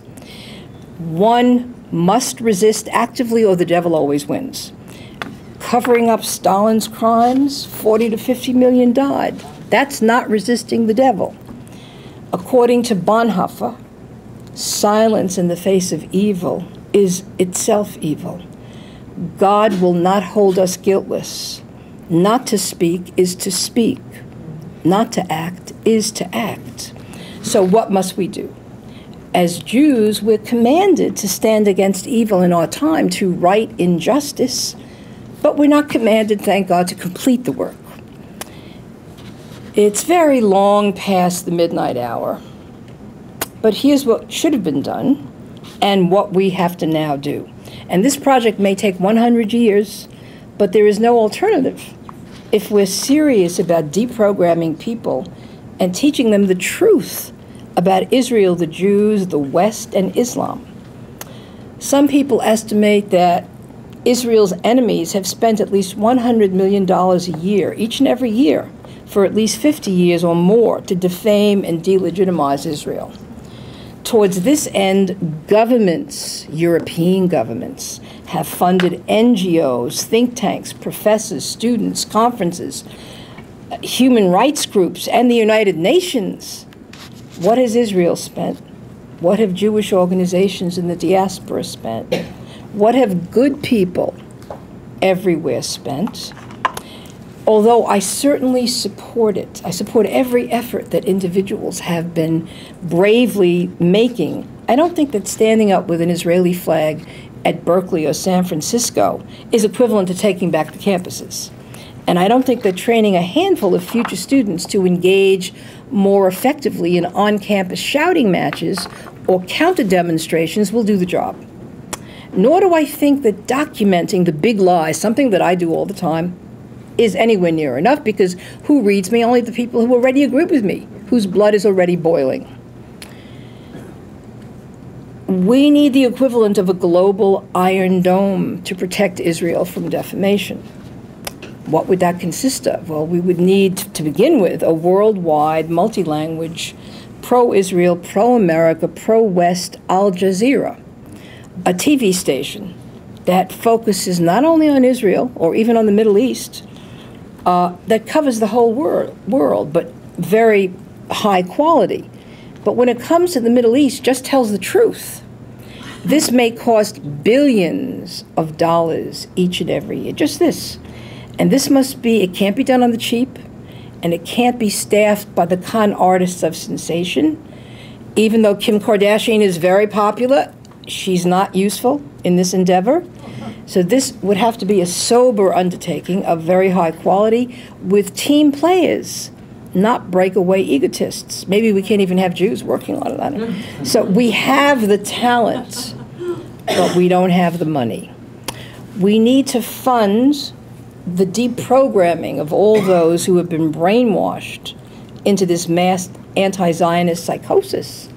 [SPEAKER 2] One must resist actively or the devil always wins. Covering up Stalin's crimes, 40 to 50 million died. That's not resisting the devil. According to Bonhoeffer, silence in the face of evil is itself evil. God will not hold us guiltless. Not to speak is to speak. Not to act is to act. So what must we do? As Jews, we're commanded to stand against evil in our time, to right injustice, but we're not commanded, thank God, to complete the work. It's very long past the midnight hour, but here's what should have been done and what we have to now do. And this project may take 100 years, but there is no alternative if we're serious about deprogramming people and teaching them the truth about Israel, the Jews, the West, and Islam. Some people estimate that Israel's enemies have spent at least $100 million a year, each and every year, for at least 50 years or more to defame and delegitimize Israel. Towards this end, governments, European governments, have funded NGOs, think tanks, professors, students, conferences, human rights groups, and the United Nations. What has Israel spent? What have Jewish organizations in the diaspora spent? What have good people everywhere spent? Although I certainly support it, I support every effort that individuals have been bravely making. I don't think that standing up with an Israeli flag at Berkeley or San Francisco is equivalent to taking back the campuses. And I don't think that training a handful of future students to engage more effectively in on-campus shouting matches or counter-demonstrations will do the job. Nor do I think that documenting the big lies, something that I do all the time, is anywhere near enough, because who reads me? Only the people who already agree with me, whose blood is already boiling. We need the equivalent of a global Iron Dome to protect Israel from defamation. What would that consist of? Well, we would need, to begin with, a worldwide, multi-language, pro-Israel, pro-America, pro-West Al Jazeera, a TV station that focuses not only on Israel or even on the Middle East, that covers the whole world, but very high quality. But when it comes to the Middle East, just tells the truth. This may cost billions of dollars each and every year, just this. And this must be, it can't be done on the cheap, and it can't be staffed by the con artists of sensation. Even though Kim Kardashian is very popular, she's not useful in this endeavor. So this would have to be a sober undertaking of very high quality with team players, not breakaway egotists. Maybe we can't even have Jews working on it. I don't know. So we have the talent, but we don't have the money. We need to fund the deprogramming of all those who have been brainwashed into this mass anti-Zionist psychosis.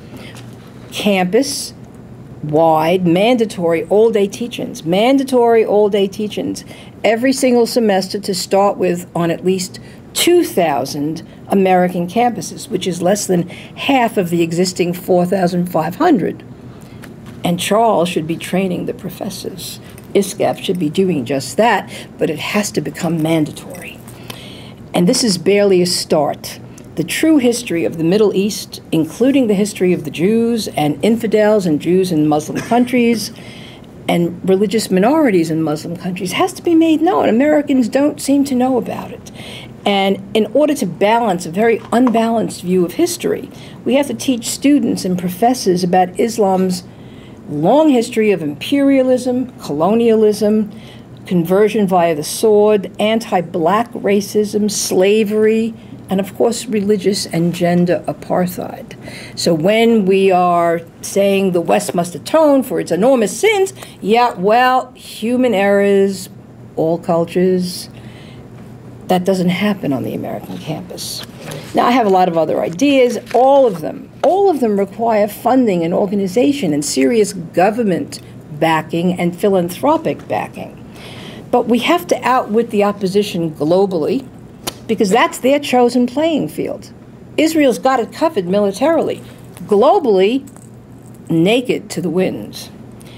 [SPEAKER 2] Campus-wide, mandatory all-day teach-ins. Mandatory all-day teach-ins every single semester to start with on at least 2,000 American campuses, which is less than half of the existing 4,500. And Charles should be training the professors. ISGAP should be doing just that, but it has to become mandatory. And this is barely a start. The true history of the Middle East, including the history of the Jews and infidels and Jews in Muslim countries and religious minorities in Muslim countries, has to be made known. Americans don't seem to know about it. And in order to balance a very unbalanced view of history, we have to teach students and professors about Islam's long history of imperialism, colonialism, conversion via the sword, anti-black racism, slavery, and of course religious and gender apartheid. So when we are saying the West must atone for its enormous sins, yeah, well, human errors, all cultures, that doesn't happen on the American campus. Now, I have a lot of other ideas. All of them require funding and organization and serious government backing and philanthropic backing. But we have to outwit the opposition globally because that's their chosen playing field. Israel's got it covered militarily. Globally, naked to the winds.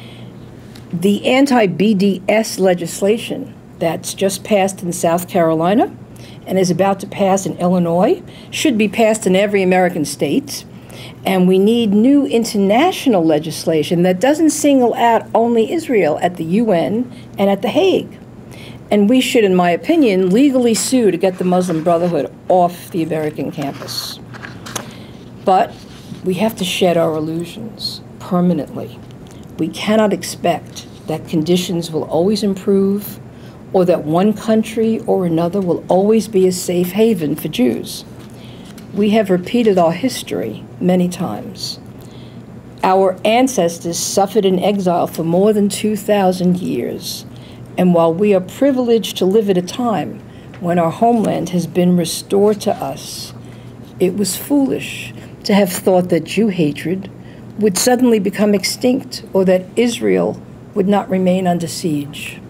[SPEAKER 2] The anti-BDS legislation that's just passed in South Carolina and is about to pass in Illinois should be passed in every American state. And we need new international legislation that doesn't single out only Israel at the UN and at The Hague. And we should, in my opinion, legally sue to get the Muslim Brotherhood off the American campus. But we have to shed our illusions permanently. We cannot expect that conditions will always improve or that one country or another will always be a safe haven for Jews. We have repeated our history many times. Our ancestors suffered in exile for more than 2,000 years. And while we are privileged to live at a time when our homeland has been restored to us, it was foolish to have thought that Jew hatred would suddenly become extinct or that Israel would not remain under siege.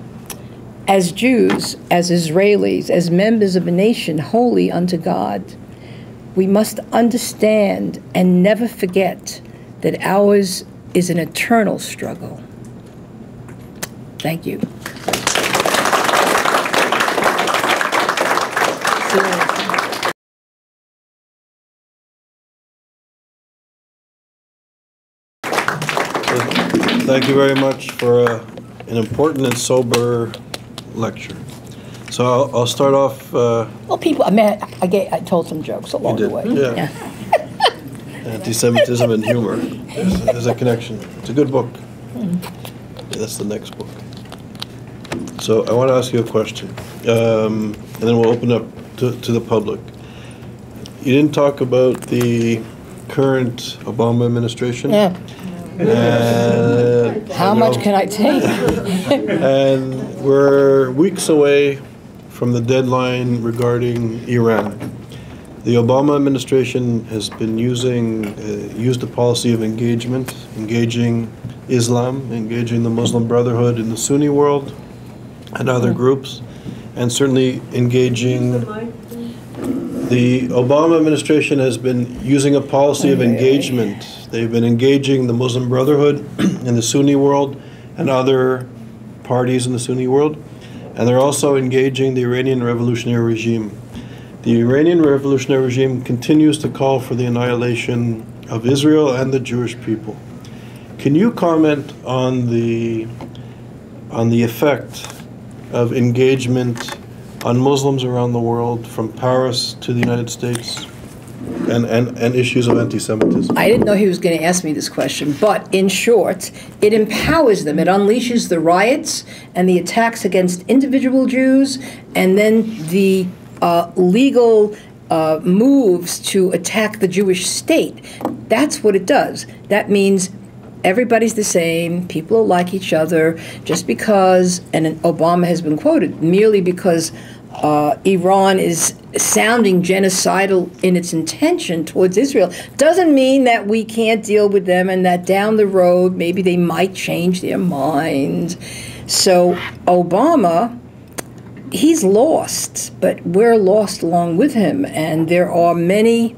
[SPEAKER 2] As Jews, as Israelis, as members of a nation holy unto God, we must understand and never forget that ours is an eternal struggle. Thank you.
[SPEAKER 1] Thank you very much for an important and sober lecture. So I'll start off.
[SPEAKER 2] Well, people, I told some jokes along the way.
[SPEAKER 1] Yeah. Antisemitism and humor. There's a connection. It's a good book. That's the next book. So I want to ask you a question, and then we'll open up to the public. You didn't talk about the current Obama administration.
[SPEAKER 2] Yeah. How much can I take?
[SPEAKER 1] And we're weeks away from the deadline regarding Iran. The Obama administration has been used a policy of engagement, engaging Islam, engaging the Muslim Brotherhood in the Sunni world and other groups, and certainly engaging. The Obama administration has been using a policy of engagement. They've been engaging the Muslim Brotherhood in the Sunni world and other parties in the Sunni world, and they're also engaging the Iranian revolutionary regime. The Iranian revolutionary regime continues to call for the annihilation of Israel and the Jewish people. Can you comment on the effect of engagement on Muslims around the world, from Paris to the United States, and issues of anti-Semitism?
[SPEAKER 2] I didn't know he was going to ask me this question, but in short, it empowers them. It unleashes the riots and the attacks against individual Jews, and then the legal moves to attack the Jewish state. That's what it does. That means everybody's the same, people are like each other, just because, and Obama has been quoted, merely because Iran is sounding genocidal in its intention towards Israel, doesn't mean that we can't deal with them and that down the road maybe they might change their mind. So Obama, he's lost, but we're lost along with him, and there are many.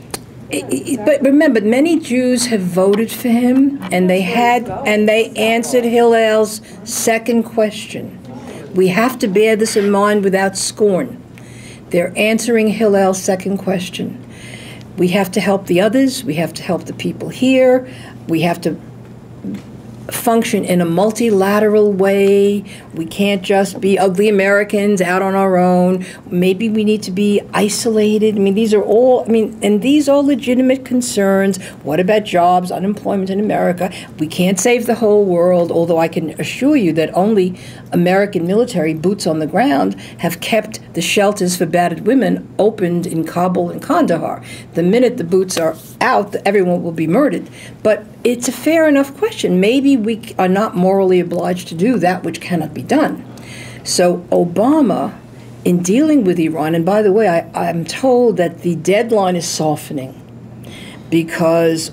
[SPEAKER 2] But remember, many Jews have voted for him, and they answered Hillel's second question. We have to bear this in mind without scorn. They're answering Hillel's second question. We have to help the others. We have to help the people here. We have to function in a multilateral way. We can't just be ugly Americans out on our own. Maybe we need to be isolated. I mean, these are all, and these are legitimate concerns. What about jobs, unemployment in America? We can't save the whole world, although I can assure you that only American military boots on the ground have kept the shelters for battered women opened in Kabul and Kandahar. The minute the boots are out, everyone will be murdered. But it's a fair enough question. Maybe we are not morally obliged to do that which cannot be done. So Obama, in dealing with Iran, and by the way, I'm told that the deadline is softening because,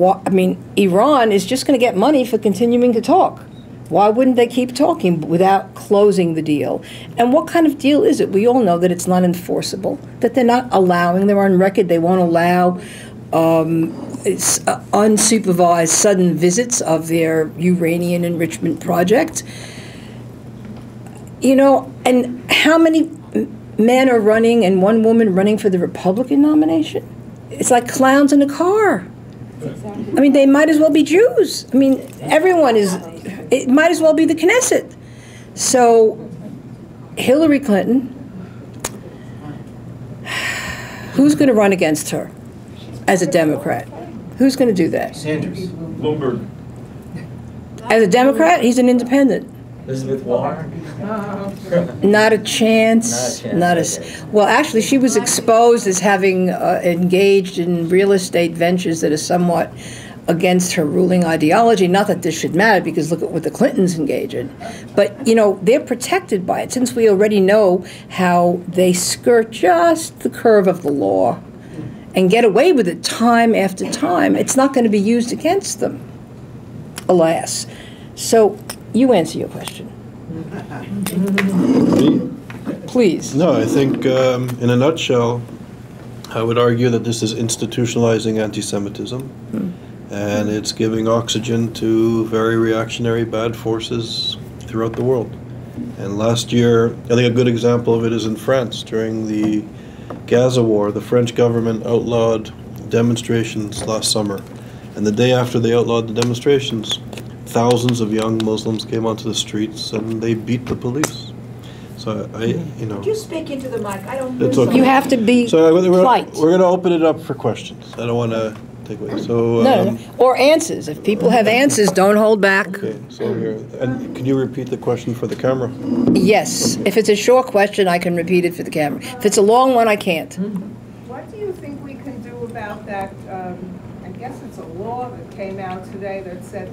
[SPEAKER 2] Iran is just going to get money for continuing to talk. Why wouldn't they keep talking without closing the deal? And what kind of deal is it? We all know that it's not enforceable, that they're not allowing, they're on record, they won't allow unsupervised sudden visits of their uranium enrichment project. And how many men are running and one woman running for the Republican nomination? It's like clowns in a car. Exactly. They might as well be Jews. Everyone is, it might as well be the Knesset. So Hillary Clinton, who's going to run against her as a Democrat? Who's going to do that?
[SPEAKER 4] Sanders. Bloomberg.
[SPEAKER 2] As a Democrat, he's an independent.
[SPEAKER 4] Elizabeth Warren.
[SPEAKER 2] Not a chance. Well, actually, she was exposed as having engaged in real estate ventures that are somewhat against her ruling ideology. Not that this should matter, because look at what the Clintons engage in. But, they're protected by it, since we already know how they skirt just the curve of the law and get away with it time after time. It's not going to be used against them, alas. So you answer your question. Please.
[SPEAKER 1] No, I think in a nutshell, I would argue that this is institutionalizing anti-Semitism, and it's giving oxygen to very reactionary bad forces throughout the world. And last year, I think a good example of it is in France. During the Gaza war, the French government outlawed demonstrations last summer. And the day after they outlawed the demonstrations, thousands of young Muslims came onto the streets and they beat the police. So
[SPEAKER 5] Could you speak into the mic? I don't.
[SPEAKER 1] It's okay.
[SPEAKER 2] You have to be polite.
[SPEAKER 1] We're going to open it up for questions. I don't want to take away. So
[SPEAKER 2] no. Or answers. If people have answers, don't hold back.
[SPEAKER 1] Okay. So here, and can you repeat the question for the camera?
[SPEAKER 2] Yes. If it's a short question, I can repeat it for the camera. If it's a long one, I can't.
[SPEAKER 5] What do you think we can do about that? I guess it's a law that came out today that said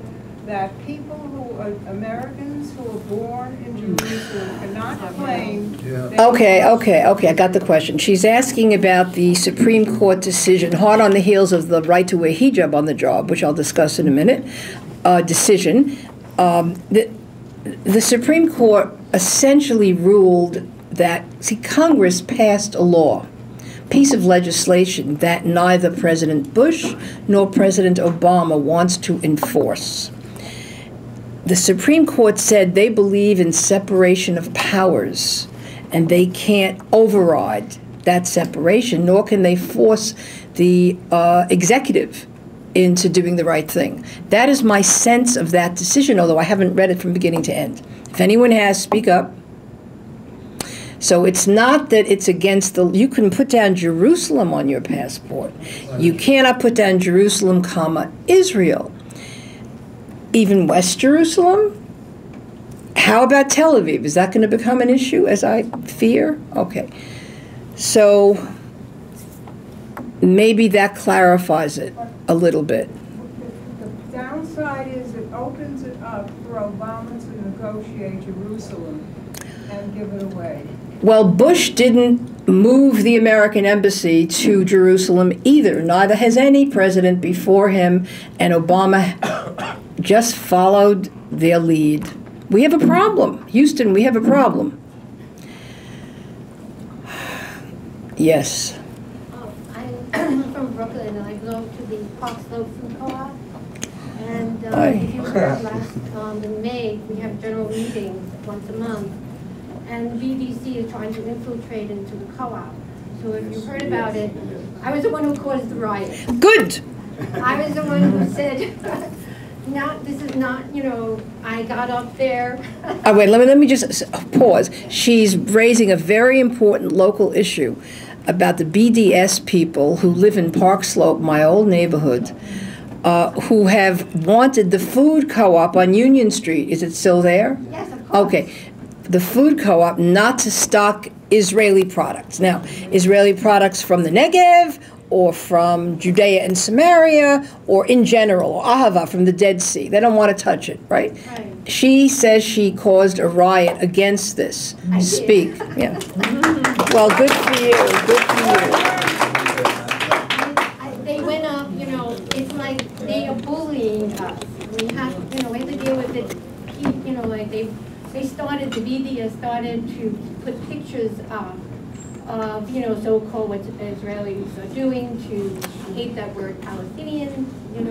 [SPEAKER 5] that people who are Americans who are born in Jerusalem cannot claim.
[SPEAKER 2] Okay, I got the question. She's asking about the Supreme Court decision, hot on the heels of the right to wear hijab on the job, which I'll discuss in a minute, decision. The Supreme Court essentially ruled that, see, Congress passed a law, piece of legislation that neither President Bush nor President Obama wants to enforce. The Supreme Court said they believe in separation of powers, and they can't override that separation, nor can they force the executive into doing the right thing. That is my sense of that decision, although I haven't read it from beginning to end. If anyone has, speak up. So it's not that it's against the, you can put down Jerusalem on your passport. You cannot put down Jerusalem, comma, Israel. Even West Jerusalem? How about Tel Aviv? Is that going to become an issue, as I fear? Okay. So maybe that clarifies it a little bit.
[SPEAKER 5] The downside is it opens it up for Obama to negotiate Jerusalem and give it away.
[SPEAKER 2] Well, Bush didn't move the American embassy to Jerusalem either. Neither has any president before him, and Obama just followed their lead. We have a problem. Houston, we have a problem. Yes.
[SPEAKER 6] I'm from Brooklyn, and I belong to the Park Slope Food Co-op. And if you heard in May, we have general meetings once a month. And the BBC is trying to infiltrate into the co-op. So if you heard about it, I was the one who caused the riot.
[SPEAKER 2] Good.
[SPEAKER 6] I was the one who said, this is not, I got up there.
[SPEAKER 2] Wait, let me just pause. She's raising a very important local issue about the BDS people who live in Park Slope, my old neighborhood, who have wanted the food co-op on Union Street. Is it still there?
[SPEAKER 6] Yes, of course.
[SPEAKER 2] Okay. The food co-op not to stock Israeli products. Now, Israeli products from the Negev, or from Judea and Samaria, or in general, or Ahava from the Dead Sea. They don't want to touch it, right?
[SPEAKER 6] Right.
[SPEAKER 2] She says she caused a riot against this.
[SPEAKER 6] I
[SPEAKER 2] Speak.
[SPEAKER 6] did.
[SPEAKER 2] Yeah. Well, good for you. Good for you.
[SPEAKER 6] They went up, it's like they are bullying us. We have, we have to deal with it. Like they started, the BDS started to put pictures of, so-called what Israelis are doing to hate that word Palestinian,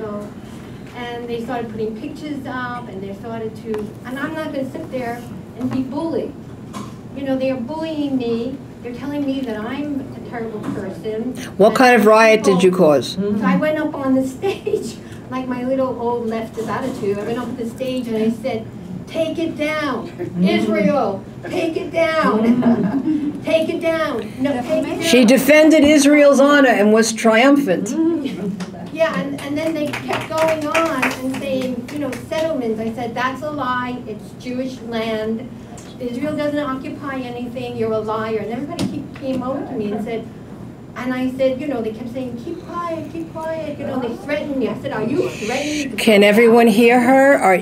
[SPEAKER 6] and they started putting pictures up, and they started to, and I'm not going to sit there and be bullied. They are bullying me. They're telling me that I'm a terrible person.
[SPEAKER 2] What kind of riot did you cause?
[SPEAKER 6] So I went up on the stage, like my little old leftist attitude. I went up on the stage and I said, "Take it down, Israel. Take it down. Take it down. No, take it down."
[SPEAKER 2] She defended Israel's honor and was triumphant.
[SPEAKER 6] Yeah, and then they kept going on and saying, settlements. I said, that's a lie. It's Jewish land. Israel doesn't occupy anything. You're a liar. And everybody came over to me and said, and I said, they kept saying, keep quiet, keep quiet. They threatened me. I said, are you threatening me?
[SPEAKER 2] Can everyone hear her? Or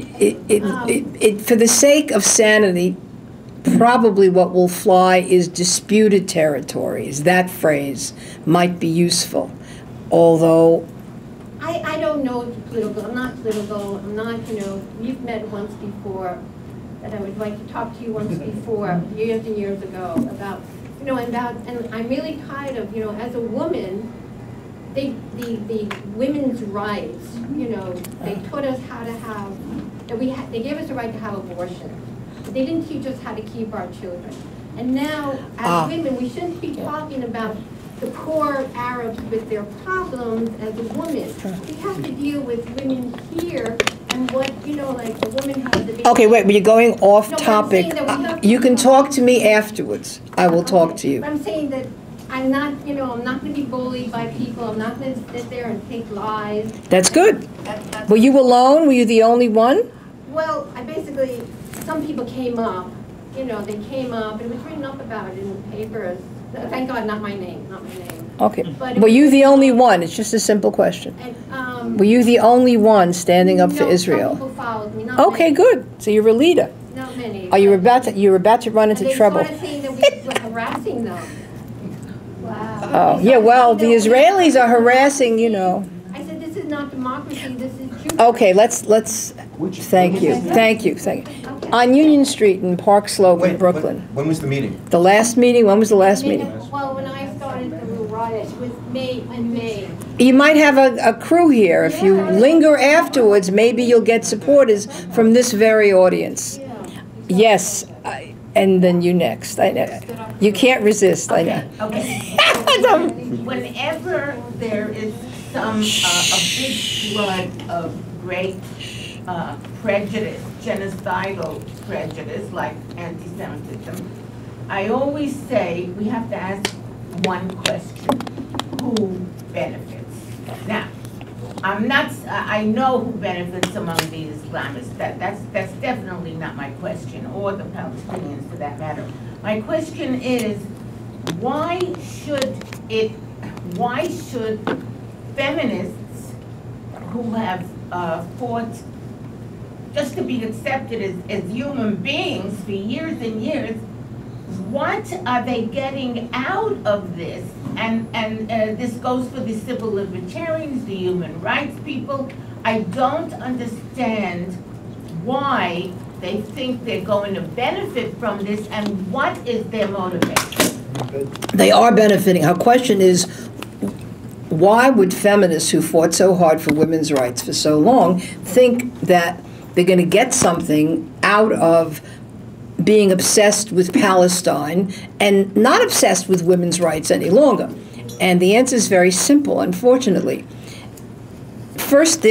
[SPEAKER 2] for the sake of sanity, probably what will fly is disputed territories. That phrase might be useful, although...
[SPEAKER 6] I don't know if it's political. I'm not political. I'm not, we've met once before, that I would like to talk to you once before, years and years ago, about, and I'm really tired of, as a woman, the women's rights, they taught us how to have, they gave us the right to have abortion. But they didn't teach us how to keep our children. And now, as women, we shouldn't be talking about the poor Arabs with their problems as a woman. We have to deal with women here and what, like the woman has the baby.
[SPEAKER 2] Okay, wait, but you're going off topic. You can
[SPEAKER 6] to
[SPEAKER 2] talk to me afterwards. I will talk to you.
[SPEAKER 6] I'm saying that I'm not, I'm not going to be bullied by people. I'm not going to sit there and take lies.
[SPEAKER 2] That's good. Were you alone? Were you the only one?
[SPEAKER 6] Well, some people came up, they came up, and it was written up about it in the papers. Thank God, not my name, not my name.
[SPEAKER 2] Okay.
[SPEAKER 6] But
[SPEAKER 2] Were you the only one? It's just a simple question.
[SPEAKER 6] And
[SPEAKER 2] Were you the only one standing up for
[SPEAKER 6] No,
[SPEAKER 2] Israel?
[SPEAKER 6] some people followed me, not
[SPEAKER 2] Okay,
[SPEAKER 6] many.
[SPEAKER 2] good. So you're a leader.
[SPEAKER 6] Not many.
[SPEAKER 2] Are you about to run into
[SPEAKER 6] and
[SPEAKER 2] trouble?
[SPEAKER 6] They started saying that we were harassing them. Wow.
[SPEAKER 2] Oh, yeah, well, the Israelis are harassing, you know.
[SPEAKER 6] I said, this is not democracy, this is Judaism.
[SPEAKER 2] Okay, let's, thank you.
[SPEAKER 6] Okay.
[SPEAKER 2] On Union Street in Park Slope in Brooklyn.
[SPEAKER 7] When was the meeting?
[SPEAKER 2] The last meeting, when was the last meeting?
[SPEAKER 6] Well, when I started the little riot, it was May.
[SPEAKER 2] You might have a crew here. If you linger afterwards, maybe you'll get supporters from this very audience. Yes, and then you next. I know. You can't resist, I know.
[SPEAKER 8] Okay. Whenever there is some a big flood of great prejudice, genocidal prejudice like anti-Semitism, I always say we have to ask one question: who benefits? Now, I know who benefits among the Islamists. That's definitely not my question, or the Palestinians for that matter. My question is, why should feminists who have fought just to be accepted as human beings for years and years, what are they getting out of this? And this goes for the civil libertarians, the human rights people. I don't understand why they think they're going to benefit from this, and what is their motivation?
[SPEAKER 2] They are benefiting. Our question is, why would feminists who fought so hard for women's rights for so long think that they're going to get something out of being obsessed with Palestine and not obsessed with women's rights any longer? And the answer is very simple, unfortunately. First,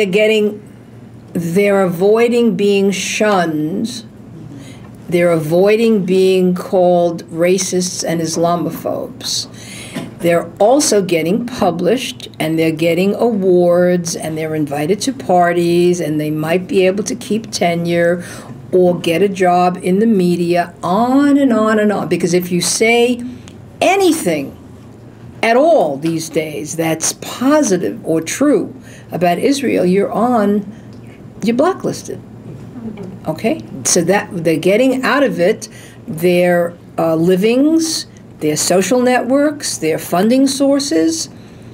[SPEAKER 2] they're avoiding being shunned. They're avoiding being called racists and Islamophobes. They're also getting published, and they're getting awards, and they're invited to parties, and they might be able to keep tenure or get a job in the media, on and on and on. Because if you say anything at all these days that's positive or true about Israel, you're blacklisted. Okay? So that they're getting out of it their livings, their social networks, their funding sources.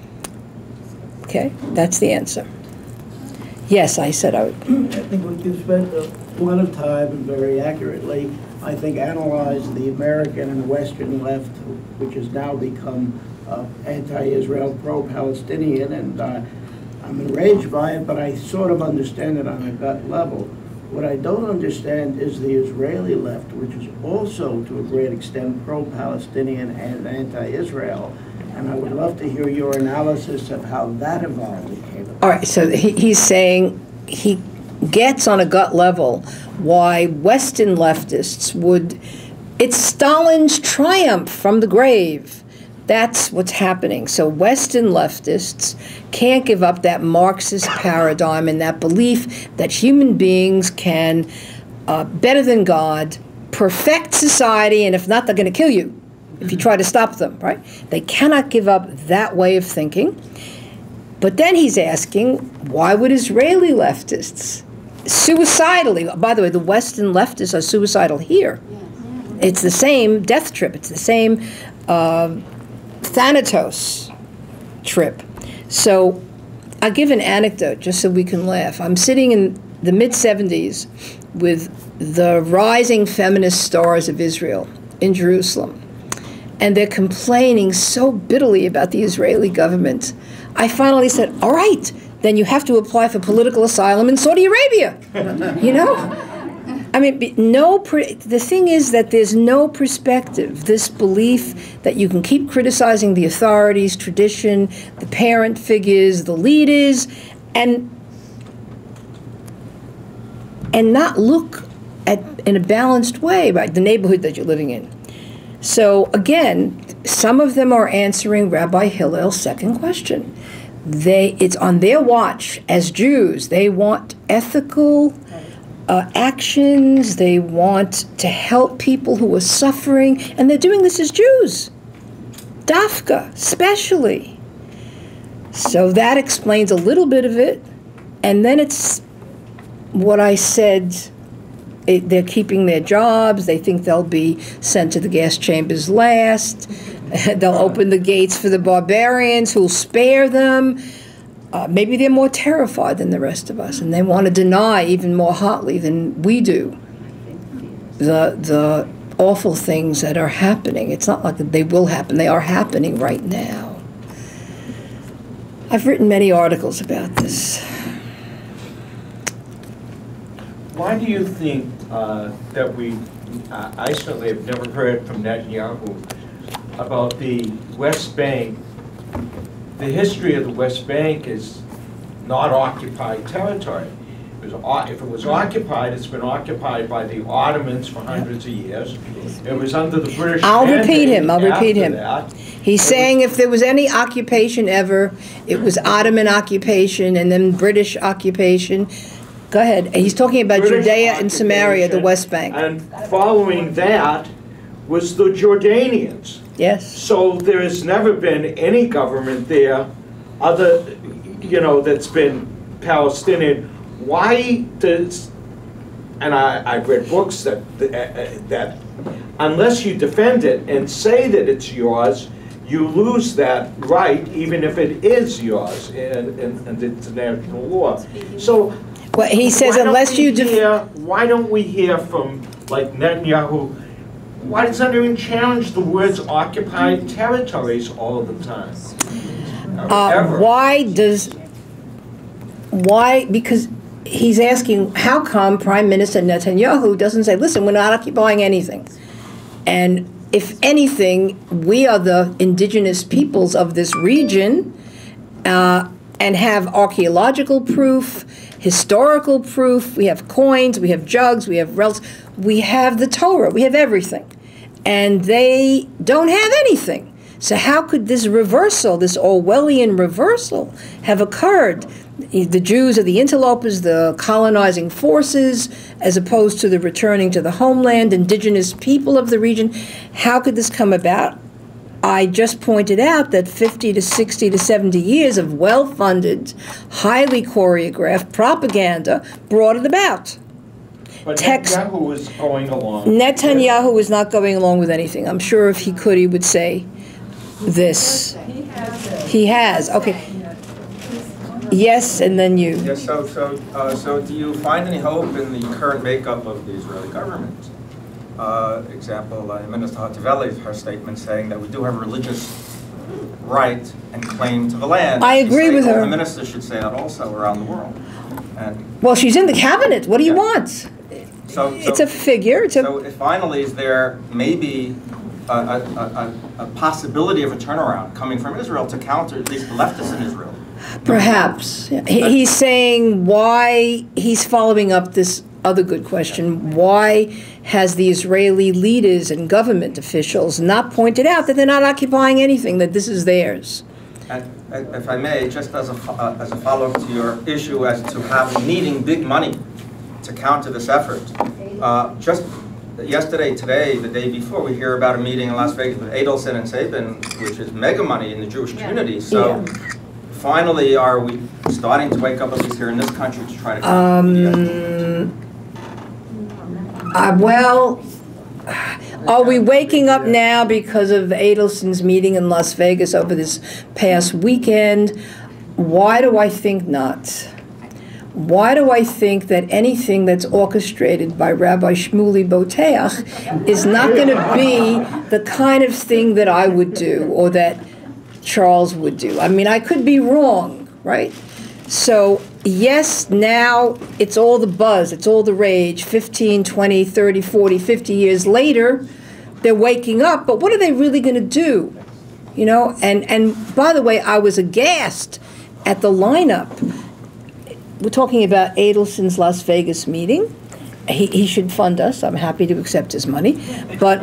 [SPEAKER 2] Okay? That's the answer. Yes, I said I would.
[SPEAKER 3] I think we could spend a lot of time and very accurately, I think, analyze the American and Western left, which has now become anti-Israel, pro-Palestinian, and I'm enraged by it, but I sort of understand it on a gut level. What I don't understand is the Israeli left, which is also, to a great extent, pro-Palestinian and anti-Israel. And I would love to hear your analysis of how that evolved.
[SPEAKER 2] All right, so he's saying he gets on a gut level why Western leftists would, it's Stalin's triumph from the grave. That's what's happening. So Western leftists can't give up that Marxist paradigm and that belief that human beings can, better than God, perfect society, and if not, they're going to kill you if you try to stop them, right? They cannot give up that way of thinking. But then he's asking, why would Israeli leftists suicidally, by the way, the Western leftists are suicidal here. It's the same death trip. It's the same Thanatos trip. So I'll give an anecdote just so we can laugh. I'm sitting in the mid-'70s with the rising feminist stars of Israel in Jerusalem, and they're complaining so bitterly about the Israeli government. I finally said, all right, then you have to apply for political asylum in Saudi Arabia. You know? I mean, the thing is that there's no perspective, this belief that you can keep criticizing the authorities, tradition, the parent figures, the leaders, and not look at in a balanced way about the neighborhood that you're living in. So again, some of them are answering Rabbi Hillel's second question. It's on their watch as Jews. They want ethical actions. They want to help people who are suffering, and they're doing this as Jews. Dafka, especially. So that explains a little bit of it. And then it's what I said, they're keeping their jobs, they think they'll be sent to the gas chambers last, they'll open the gates for the barbarians who'll spare them. Maybe they're more terrified than the rest of us, and they want to deny even more hotly than we do the awful things that are happening. It's not like they will happen, they are happening right now. I've written many articles about this.
[SPEAKER 7] Why do you think that I certainly have never heard from Netanyahu about the West Bank? The history of the West Bank is not occupied territory. If it was occupied, it's been occupied by the Ottomans for hundreds of years. It was under the British.
[SPEAKER 2] I'll repeat him.
[SPEAKER 7] That.
[SPEAKER 2] He's saying if there was any occupation ever, it was Ottoman occupation and then British occupation. Go ahead. He's talking about
[SPEAKER 7] British
[SPEAKER 2] Judea and Samaria, the West Bank.
[SPEAKER 7] And following that was the Jordanians.
[SPEAKER 2] Yes.
[SPEAKER 7] So there has never been any government there that's been Palestinian. Why does, and I've read books that unless you defend it and say that it's yours, you lose that right, even if it is yours in international law. So,
[SPEAKER 2] well, he says unless you
[SPEAKER 7] why don't we hear from, like, Netanyahu? Why doesn't anyone challenge the words occupied territories all the time?
[SPEAKER 2] Because he's asking, how come Prime Minister Netanyahu doesn't say, listen, we're not occupying anything. And if anything, we are the indigenous peoples of this region and have archaeological proof, historical proof, we have coins, we have jugs, we have relics, we have the Torah, we have everything. And they don't have anything. So how could this reversal, this Orwellian reversal, have occurred? The Jews are the interlopers, the colonizing forces, as opposed to the returning to the homeland, indigenous people of the region. How could this come about? I just pointed out that 50 to 60 to 70 years of well-funded, highly choreographed propaganda brought it about.
[SPEAKER 7] But Netanyahu is going along.
[SPEAKER 2] Netanyahu is not going along with anything. I'm sure if he could, he would say this. He has. Okay. Yes, and then you.
[SPEAKER 9] Yes. So, do you find any hope in the current makeup of the Israeli government? Example, Minister Hativeli, her statement saying that we do have a religious right and claim to the land.
[SPEAKER 2] I agree with her.
[SPEAKER 9] The minister should say that also around the world. And
[SPEAKER 2] well, she's in the cabinet. What do you want?
[SPEAKER 9] So
[SPEAKER 2] it's a figure.
[SPEAKER 9] So finally, is there maybe a possibility of a turnaround coming from Israel to counter at least the leftists in Israel?
[SPEAKER 2] Perhaps. He's saying why, he's following up this other good question, why has the Israeli leaders and government officials not pointed out that they're not occupying anything, that this is theirs?
[SPEAKER 9] And if I may, just as a follow-up to your issue as to needing big money to counter this effort, just yesterday, today, the day before, we hear about a meeting in Las Vegas with Adelson and Sabin, which is mega money in the Jewish community. So finally, are we starting to wake up, at least here in this country, to try to counter
[SPEAKER 2] well, are we waking up now because of Adelson's meeting in Las Vegas over this past weekend? Why do I think not? Why do I think that anything that's orchestrated by Rabbi Shmuley Boteach is not going to be the kind of thing that I would do or that Charles would do? I mean, I could be wrong, right? So, yes, now it's all the buzz, it's all the rage. 15, 20, 30, 40, 50 years later, they're waking up, but what are they really going to do? You know, and by the way, I was aghast at the lineup. We're talking about Adelson's Las Vegas meeting. He should fund us. I'm happy to accept his money. But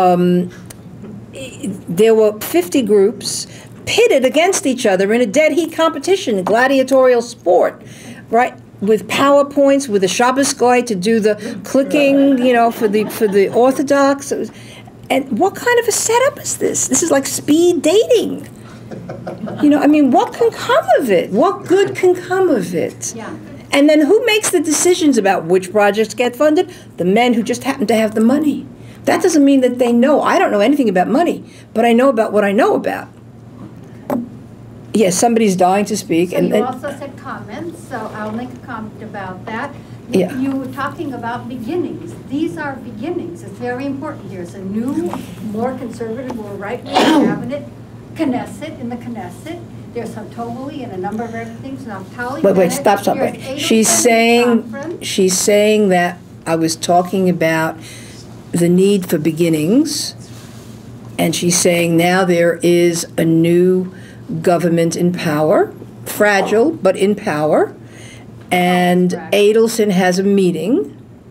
[SPEAKER 2] there were 50 groups pitted against each other in a dead heat competition, a gladiatorial sport, right? With PowerPoints, with a Shabbos guy to do the clicking, you know, for the Orthodox. And what kind of a setup is this? This is like speed dating. You know, I mean, what can come of it? What good can come of it?
[SPEAKER 6] Yeah.
[SPEAKER 2] And then who makes the decisions about which projects get funded? The men who just happen to have the money. That doesn't mean that they know. I don't know anything about money, but I know about what I know about. Yes, somebody's dying to speak.
[SPEAKER 10] So you also said comments, so I'll make a comment about that.
[SPEAKER 2] Yeah.
[SPEAKER 10] You were talking about beginnings. These are beginnings. It's very important. There's a new, more conservative or right-wing cabinet, Knesset, in the Knesset. There's Hatoli and a number of other things. Naftali
[SPEAKER 2] Wait,
[SPEAKER 10] Bennett.
[SPEAKER 2] stop.
[SPEAKER 10] There's
[SPEAKER 2] She's
[SPEAKER 10] Adelson
[SPEAKER 2] saying that I was talking about the need for beginnings, and she's saying now there is a new government in power, fragile but in power, and Adelson has a meeting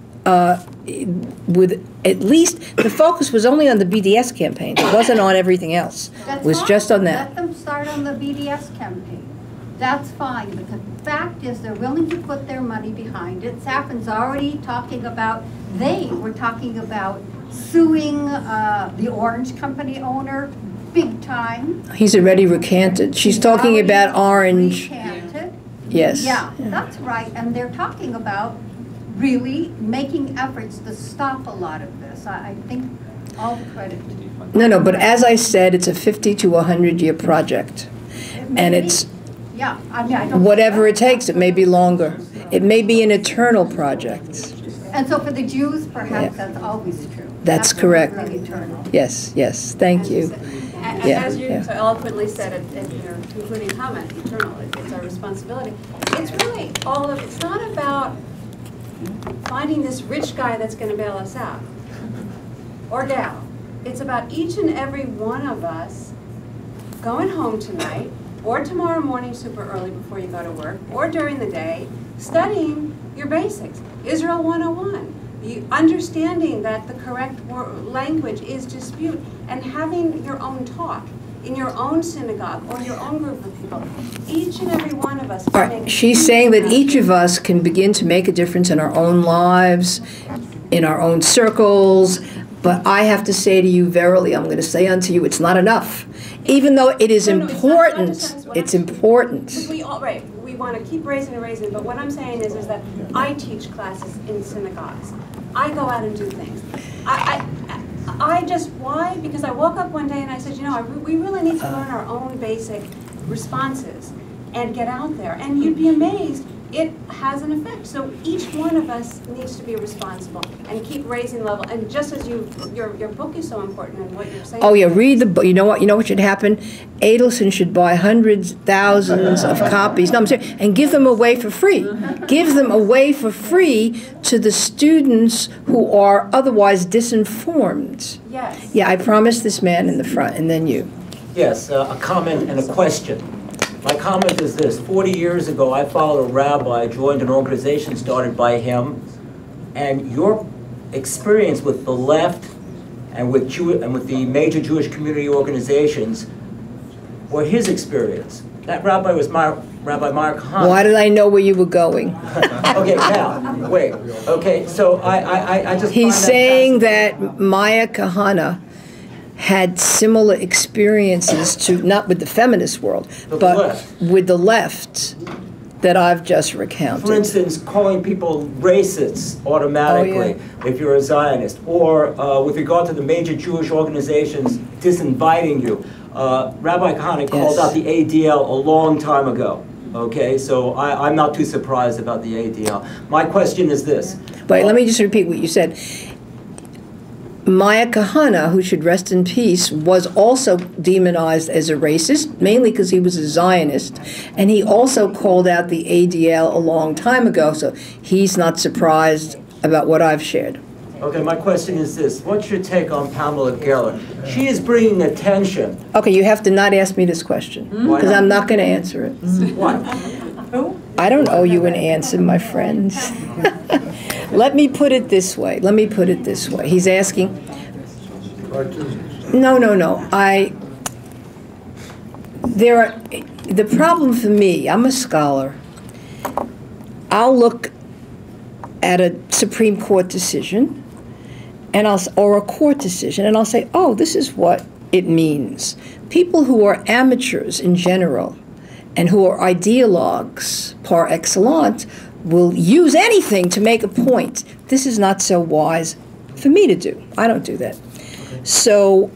[SPEAKER 2] with at least the focus was only on the BDS campaign. It wasn't on everything else. It was just on that.
[SPEAKER 10] Let them start on the BDS campaign. That's fine, but the fact is they're willing to put their money behind it. Safin's already talking about, they were talking about suing the orange company owner big time.
[SPEAKER 2] He's already recanted. She's talking about Orange.
[SPEAKER 10] Recanted.
[SPEAKER 2] Yes.
[SPEAKER 10] Yeah, that's right. And they're talking about really making efforts to stop a lot of this. I think all the credit.
[SPEAKER 2] No, but as I said, it's a 50 to 100-year project. And it's
[SPEAKER 10] yeah, I mean, I don't
[SPEAKER 2] whatever it takes. It may be longer. It may be an eternal project.
[SPEAKER 10] And so for the Jews, perhaps that's always true.
[SPEAKER 2] That's correct.
[SPEAKER 10] Really eternal.
[SPEAKER 2] Yes, thank you.
[SPEAKER 11] As you so eloquently said in your concluding comment, eternal, it's our responsibility. It's really all of, it's not about finding this rich guy that's going to bail us out, or gal. It's about each and every one of us going home tonight, or tomorrow morning super early before you go to work, or during the day, studying your basics. Israel 101. Understanding that the correct language is dispute, and having your own talk in your own synagogue or your own group of people. Each and every one of us.
[SPEAKER 2] All right. She's saying that each of us can begin to make a difference in our own lives, in our own circles, but I have to say to you, verily, I'm going to say unto you, it's not enough. Even though it is important, it's important.
[SPEAKER 11] We all, right, we want to keep raising and raising, but what I'm saying is that I teach classes in synagogues. I go out and do things. I just, why? Because I woke up one day and I said, you know, we really need to learn our own basic responses and get out there. And you'd be amazed, it has an effect. So each one of us needs to be responsible and keep raising the level. And just as your book is so important and what you're saying.
[SPEAKER 2] Oh yeah, read the book. You know what should happen? Adelson should buy hundreds, thousands of copies. No, I'm serious, and give them away for free. Give them away for free to the students who are otherwise disinformed.
[SPEAKER 11] Yes.
[SPEAKER 2] Yeah, I promised this man in the front, and then you.
[SPEAKER 12] Yes, a comment and a question. My comment is this: 40 years ago, I followed a rabbi, joined an organization started by him, and your experience with the left and with the major Jewish community organizations were his experience. That rabbi was Rabbi Mark Hahn.
[SPEAKER 2] Why did I know where you were going?
[SPEAKER 12] Okay, now, wait. Okay, so I just
[SPEAKER 2] He's saying that Maya Kahana had similar experiences to, not with the feminist world, but with the left that I've just recounted.
[SPEAKER 12] For instance, calling people racists automatically if you're a Zionist, or with regard to the major Jewish organizations disinviting you. Rabbi Kahane called out the ADL a long time ago. Okay, so I'm not too surprised about the ADL. My question is this.
[SPEAKER 2] Wait, let me just repeat what you said. Maya Kahana, who should rest in peace, was also demonized as a racist, mainly because he was a Zionist, and he also called out the ADL a long time ago, so he's not surprised about what I've shared.
[SPEAKER 12] Okay, my question is this. What's your take on Pamela Geller? She is bringing attention.
[SPEAKER 2] Okay, you have to not ask me this question, because I'm not going to answer it.
[SPEAKER 12] Why?
[SPEAKER 2] I don't owe you an answer, my friends. Let me put it this way. He's asking. No. The problem for me, I'm a scholar. I'll look at a Supreme Court decision, or a court decision, and I'll say, oh, this is what it means. People who are amateurs in general, and who are ideologues par excellence, will use anything to make a point. This is not so wise for me to do. I don't do that. So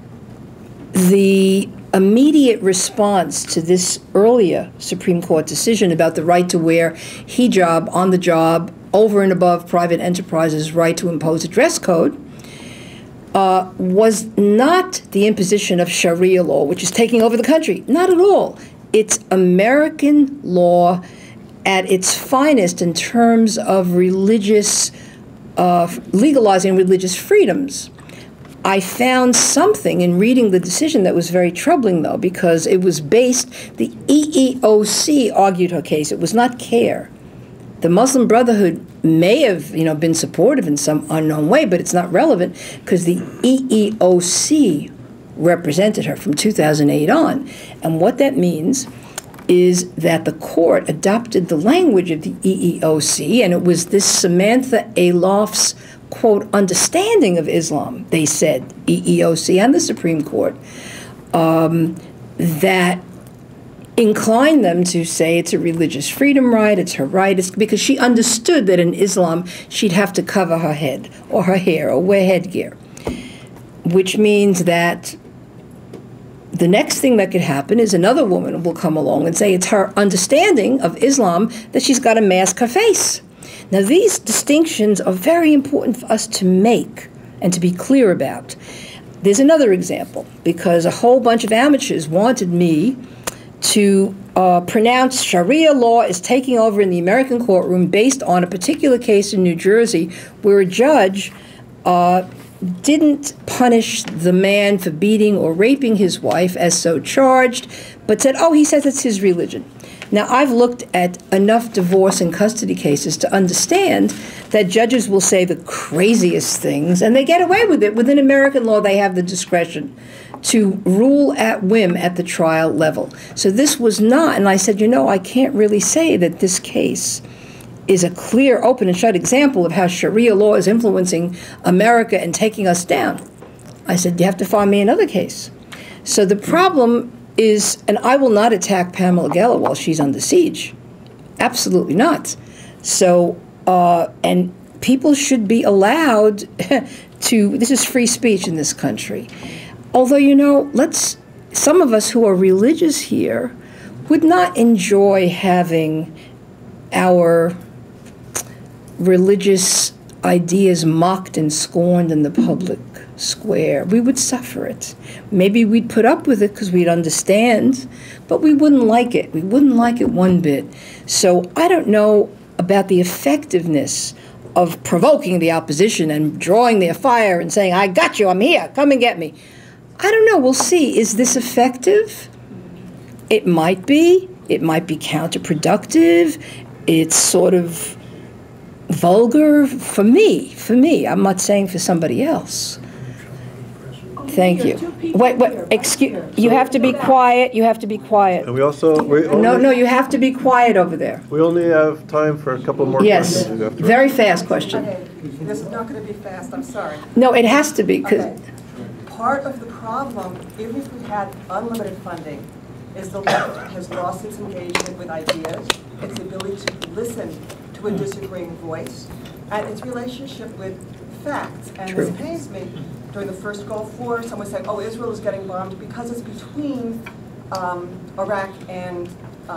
[SPEAKER 2] the immediate response to this earlier Supreme Court decision about the right to wear hijab on the job over and above private enterprises' right to impose a dress code was not the imposition of Sharia law, which is taking over the country. Not at all. It's American law at its finest in terms of religious, legalizing religious freedoms. I found something in reading the decision that was very troubling, though, because it was based, the EEOC argued her case. It was not CARE. The Muslim Brotherhood may have, been supportive in some unknown way, but it's not relevant because the EEOC represented her from 2008 on. And what that means is that the court adopted the language of the EEOC, and it was this Samantha Aloff's, quote, understanding of Islam, they said, EEOC and the Supreme Court, that inclined them to say it's a religious freedom right, it's her right, it's because she understood that in Islam she'd have to cover her head or her hair or wear headgear, which means that the next thing that could happen is another woman will come along and say it's her understanding of Islam that she's got to mask her face. Now, these distinctions are very important for us to make and to be clear about. There's another example, because a whole bunch of amateurs wanted me to pronounce Sharia law is taking over in the American courtroom based on a particular case in New Jersey where a judge didn't punish the man for beating or raping his wife as so charged, but said, oh, he says it's his religion. Now, I've looked at enough divorce and custody cases to understand that judges will say the craziest things, and they get away with it. Within American law, they have the discretion to rule at whim at the trial level. So this was not, and I said, I can't really say that this case is a clear, open and shut example of how Sharia law is influencing America and taking us down. I said, you have to find me another case. So the problem is, and I will not attack Pamela Geller while she's under siege. Absolutely not. So, and people should be allowed to, this is free speech in this country. Although, some of us who are religious here would not enjoy having our religious ideas mocked and scorned in the public square. We would suffer it. Maybe we'd put up with it because we'd understand, but we wouldn't like it. We wouldn't like it one bit. So I don't know about the effectiveness of provoking the opposition and drawing their fire and saying, I got you, I'm here, come and get me. I don't know, we'll see. Is this effective? It might be. It might be counterproductive. It's sort of vulgar for me. I'm not saying for somebody else. Thank you. Wait, excuse, you have to be quiet, you have to be quiet.
[SPEAKER 1] And we also...
[SPEAKER 2] No, you have to be quiet over there.
[SPEAKER 1] We only have time for a couple more questions.
[SPEAKER 2] Yes, very fast question.
[SPEAKER 13] Okay, this is not going to be fast, I'm sorry.
[SPEAKER 2] No, it has to be, because...
[SPEAKER 13] Okay. Part of the problem, even if we had unlimited funding, is the left has lost its engagement with ideas, its ability to listen to a disagreeing voice, and its relationship with facts. And
[SPEAKER 2] True.
[SPEAKER 13] This pains me. During the first Gulf War, someone said, oh, Israel is getting bombed because it's between Iraq and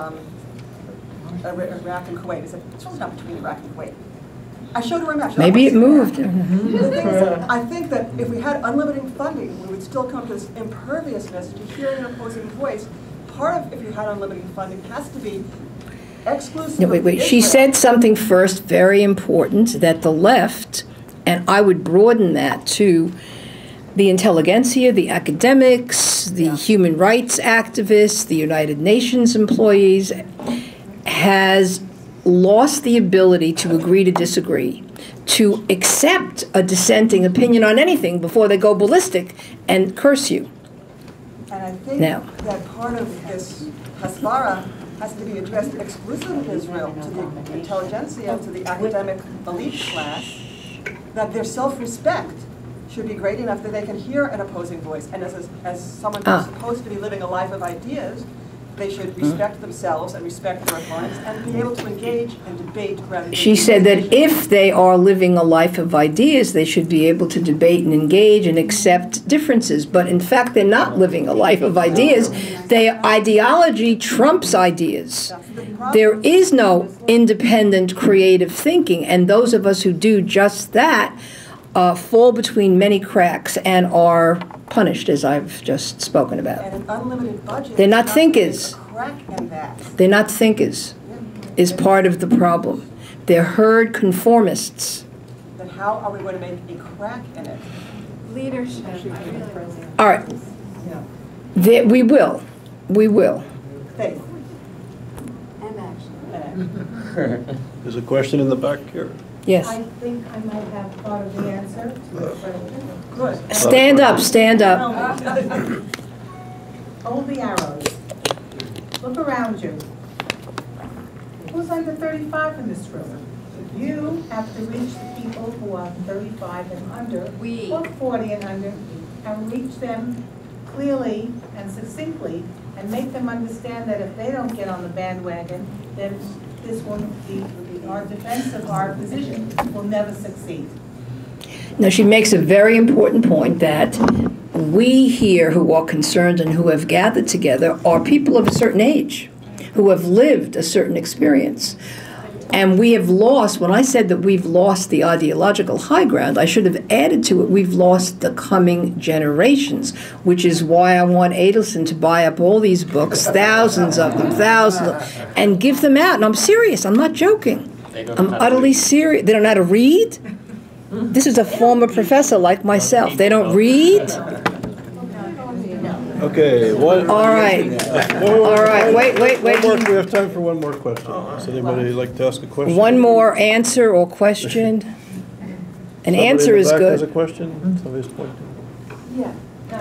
[SPEAKER 13] Kuwait. I said, Israel's not between Iraq and Kuwait. I showed her a map.
[SPEAKER 2] Maybe it moved.
[SPEAKER 13] The thing is, I think that if we had unlimited funding, we would still come to this imperviousness to hear an opposing voice. Part of, if you had unlimited funding, has to be exclusive.
[SPEAKER 2] No, wait. She said something first, very important, that the left, and I would broaden that to the intelligentsia, the academics, the human rights activists, the United Nations employees, has lost the ability to agree to disagree, to accept a dissenting opinion on anything before they go ballistic and curse you.
[SPEAKER 13] And I think that part of this hasbara has to be addressed exclusively in Israel, to the intelligentsia, to the academic elite class, that their self-respect should be great enough that they can hear an opposing voice. And as someone who's supposed to be living a life of ideas, They should respect themselves and respect their opponents and be able to engage in debate rather than...
[SPEAKER 2] She said that if they are living a life of ideas, they should be able to debate and engage and accept differences. But in fact, they're not living a life of ideas. Their ideology trumps ideas. There is no independent creative thinking, and those of us who do just that fall between many cracks and are punished, as I've just spoken about.
[SPEAKER 13] And an unlimited budget...
[SPEAKER 2] They're not thinkers.
[SPEAKER 13] Crack in that.
[SPEAKER 2] They're not thinkers, is part of the problem. They're herd conformists.
[SPEAKER 13] Then how are we going to make a crack in it?
[SPEAKER 11] Leadership.
[SPEAKER 2] All right. We will. We will.
[SPEAKER 13] Faith.
[SPEAKER 11] And action.
[SPEAKER 1] There's a question in the back here.
[SPEAKER 2] Yes.
[SPEAKER 5] I think I might have thought of the answer to the question.
[SPEAKER 13] Good.
[SPEAKER 2] Stand up, stand up.
[SPEAKER 5] Hold the arrows. Look around you. Who's under 35 in this room? You have to reach the people who are 35 and under, or 40 and under, and reach them clearly and succinctly, and make them understand that if they don't get on the bandwagon, then this will be, our defense of our position will never succeed.
[SPEAKER 2] Now, she makes a very important point that we here who are concerned and who have gathered together are people of a certain age, who have lived a certain experience. And we have lost, when I said that we've lost the ideological high ground, I should have added to it, we've lost the coming generations, which is why I want Adelson to buy up all these books, thousands of them, and give them out. And I'm serious, I'm not joking. I'm utterly serious. They don't know how to read? This is a former professor like myself. They don't read?
[SPEAKER 1] Okay.
[SPEAKER 2] All right. All right. Wait.
[SPEAKER 1] We have time for one more question. Does anybody like to ask a question?
[SPEAKER 2] One more answer or question? An answer is good.
[SPEAKER 1] Has a question? Somebody's pointing.
[SPEAKER 5] Yeah.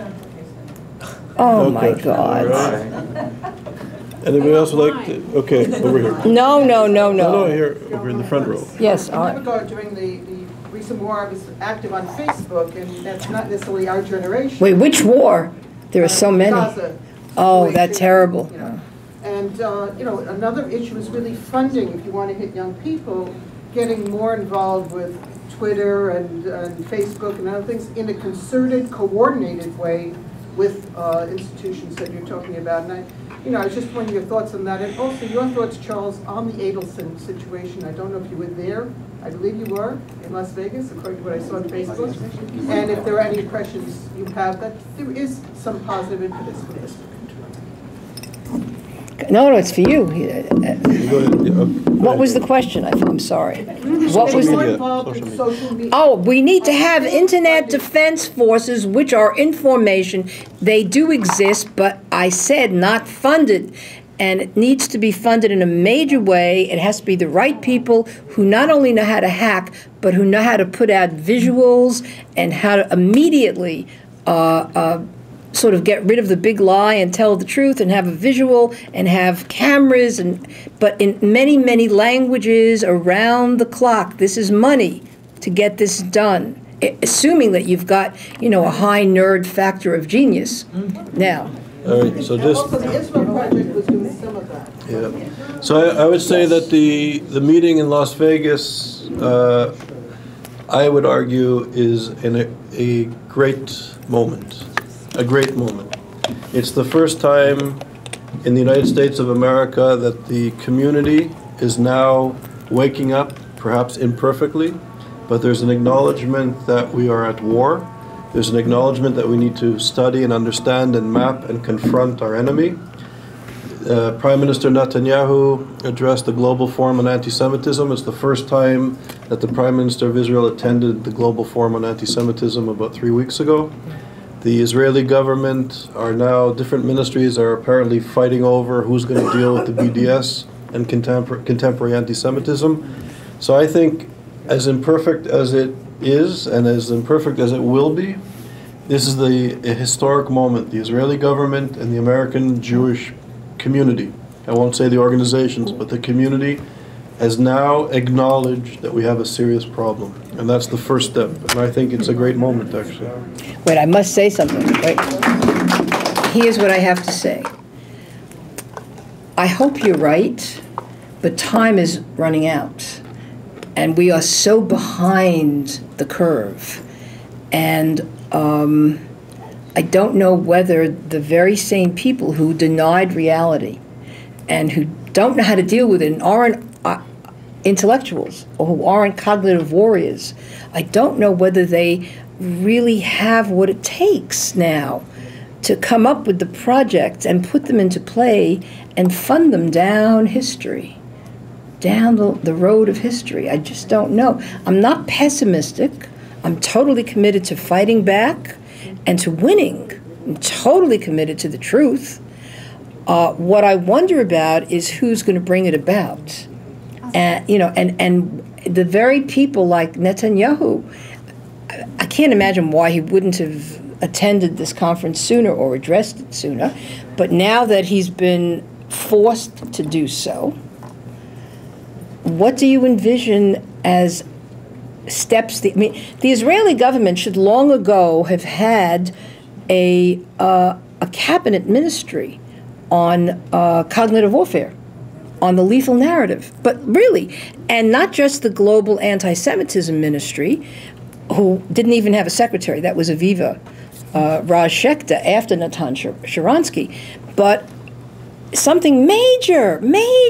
[SPEAKER 2] Oh,
[SPEAKER 1] No
[SPEAKER 2] my
[SPEAKER 1] question.
[SPEAKER 2] God.
[SPEAKER 1] All right. Anybody else would like to? Okay, over here.
[SPEAKER 2] No.
[SPEAKER 1] No, here, over in the front row.
[SPEAKER 2] Yes, all
[SPEAKER 13] A
[SPEAKER 2] right.
[SPEAKER 13] year ago, during the recent war, I was active on Facebook, and that's not necessarily our generation.
[SPEAKER 2] Wait, which war? There are so many.
[SPEAKER 13] Gaza
[SPEAKER 2] Oh,
[SPEAKER 13] situation,
[SPEAKER 2] that's terrible.
[SPEAKER 13] you know. And, another issue is really funding, if you want to hit young people, getting more involved with Twitter and Facebook and other things in a concerted, coordinated way with institutions that you're talking about. And I was just wondering your thoughts on that. And also your thoughts, Charles, on the Adelson situation. I don't know if you were there. I believe you were in Las Vegas, according to what I saw on Facebook. And if there are any impressions you have that there is some positive impetus for this.
[SPEAKER 2] No, it's for you. What was the question? I'm sorry. What was
[SPEAKER 13] More
[SPEAKER 2] the...
[SPEAKER 13] involved in social media.
[SPEAKER 2] Oh, we need to have internet defense forces, which are information. They do exist, but I said not funded. And it needs to be funded in a major way. It has to be the right people who not only know how to hack, but who know how to put out visuals and how to immediately sort of get rid of the big lie and tell the truth and have a visual and have cameras, but in many, many languages around the clock. This is money to get this done, assuming that you've got, a high nerd factor of genius. Now.
[SPEAKER 1] All right, so just...
[SPEAKER 13] Also, the Israel Project was doing some of that.
[SPEAKER 1] Yeah. So I would say that the meeting in Las Vegas, I would argue, is a great moment. A great moment. It's the first time in the United States of America that the community is now waking up, perhaps imperfectly, but there's an acknowledgement that we are at war. There's an acknowledgement that we need to study and understand and map and confront our enemy. Prime Minister Netanyahu addressed the Global Forum on Antisemitism. It's the first time that the Prime Minister of Israel attended the Global Forum on Antisemitism about 3 weeks ago. The Israeli government different ministries are apparently fighting over who's going to deal with the BDS and contemporary anti-Semitism. So I think, as imperfect as it is and as imperfect as it will be, this is a historic moment. The Israeli government and the American Jewish community, I won't say the organizations, but the community has now acknowledged that we have a serious problem. And that's the first step. And I think it's a great moment, actually.
[SPEAKER 2] Wait, I must say something. Wait. Here's what I have to say. I hope you're right, but time is running out. And we are so behind the curve. And I don't know whether the very same people who denied reality and who don't know how to deal with it and aren't intellectuals or who aren't cognitive warriors, I don't know whether they really have what it takes now to come up with the projects and put them into play and fund them down history, down the road of history. I just don't know. I'm not pessimistic. I'm totally committed to fighting back and to winning. I'm totally committed to the truth. What I wonder about is who's going to bring it about. And, you know, and the very people like Netanyahu, I can't imagine why he wouldn't have attended this conference sooner or addressed it sooner. But now that he's been forced to do so, what do you envision as steps? I mean, the Israeli government should long ago have had a cabinet ministry on cognitive warfare, on the lethal narrative. But really, and not just the global anti-Semitism ministry, who didn't even have a secretary. That was Aviva Raj Shekta after Natan Sharansky. But something major.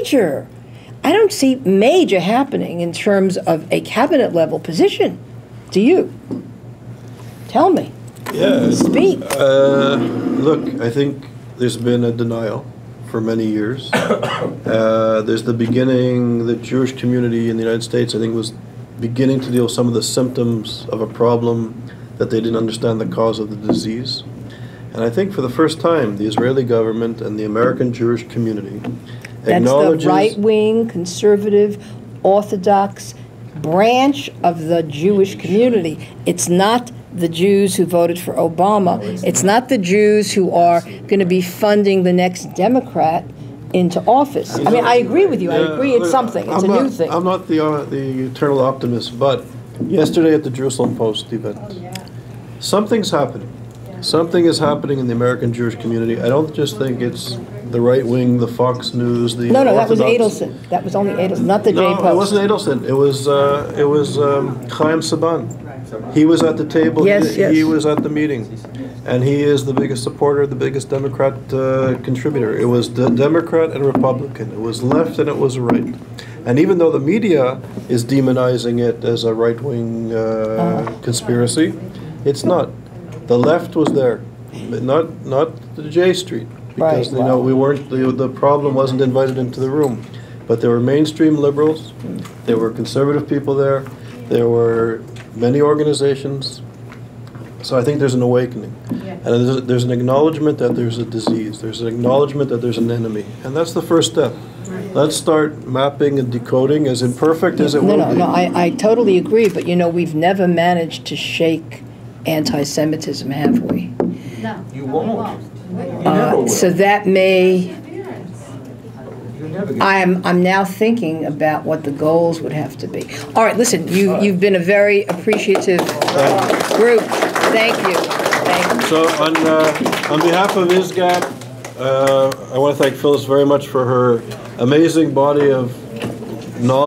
[SPEAKER 2] I don't see major happening in terms of a cabinet level position. Do you? Tell me.
[SPEAKER 1] Yeah.
[SPEAKER 2] Speak.
[SPEAKER 1] Look, I think there's been a denial for many years. There's the beginning, the Jewish community in the United States, I think, was beginning to deal with some of the symptoms of a problem that they didn't understand the cause of the disease. And I think for the first time, the Israeli government and the American Jewish community acknowledges...
[SPEAKER 2] That's the right-wing, conservative, orthodox branch of the Jewish community. It's not the Jews who voted for Obama. It's not the Jews who are going to be funding the next Democrat into office. I mean, I agree with you. I agree it's something. It's a new thing.
[SPEAKER 1] I'm not the eternal optimist, but yesterday at the Jerusalem Post event, something's happening. Something is happening in the American Jewish community. I don't just think it's the right wing, the Fox News, the
[SPEAKER 2] No, that was
[SPEAKER 1] Orthodox.
[SPEAKER 2] Adelson. That was only Adelson, not the J Post.
[SPEAKER 1] No, it wasn't Adelson. It was Chaim Saban. He was at the table.
[SPEAKER 2] Yes.
[SPEAKER 1] He was at the meeting, and he is the biggest supporter, the biggest Democrat contributor. It was the Democrat and Republican. It was left and it was right. And even though the media is demonizing it as a right-wing conspiracy, it's not. The left was there, but not the J Street, because
[SPEAKER 2] Right, wow.
[SPEAKER 1] we weren't. The problem wasn't invited into the room, but there were mainstream liberals, there were conservative people there, there were many organizations. So I think there's an awakening, and there's an acknowledgement that there's a disease. There's an acknowledgement that there's an enemy, and that's the first step. Let's start mapping and decoding, as imperfect as it will be.
[SPEAKER 2] No, I totally agree, but you know, we've never managed to shake anti-Semitism, have we?
[SPEAKER 10] No.
[SPEAKER 7] You won't. You never will.
[SPEAKER 2] So that may...
[SPEAKER 7] You never get
[SPEAKER 2] I'm now thinking about what the goals would have to be. All right, listen, you've been a very appreciative group. Thank you.
[SPEAKER 1] So on behalf of ISGAP, I want to thank Phyllis very much for her amazing body of knowledge.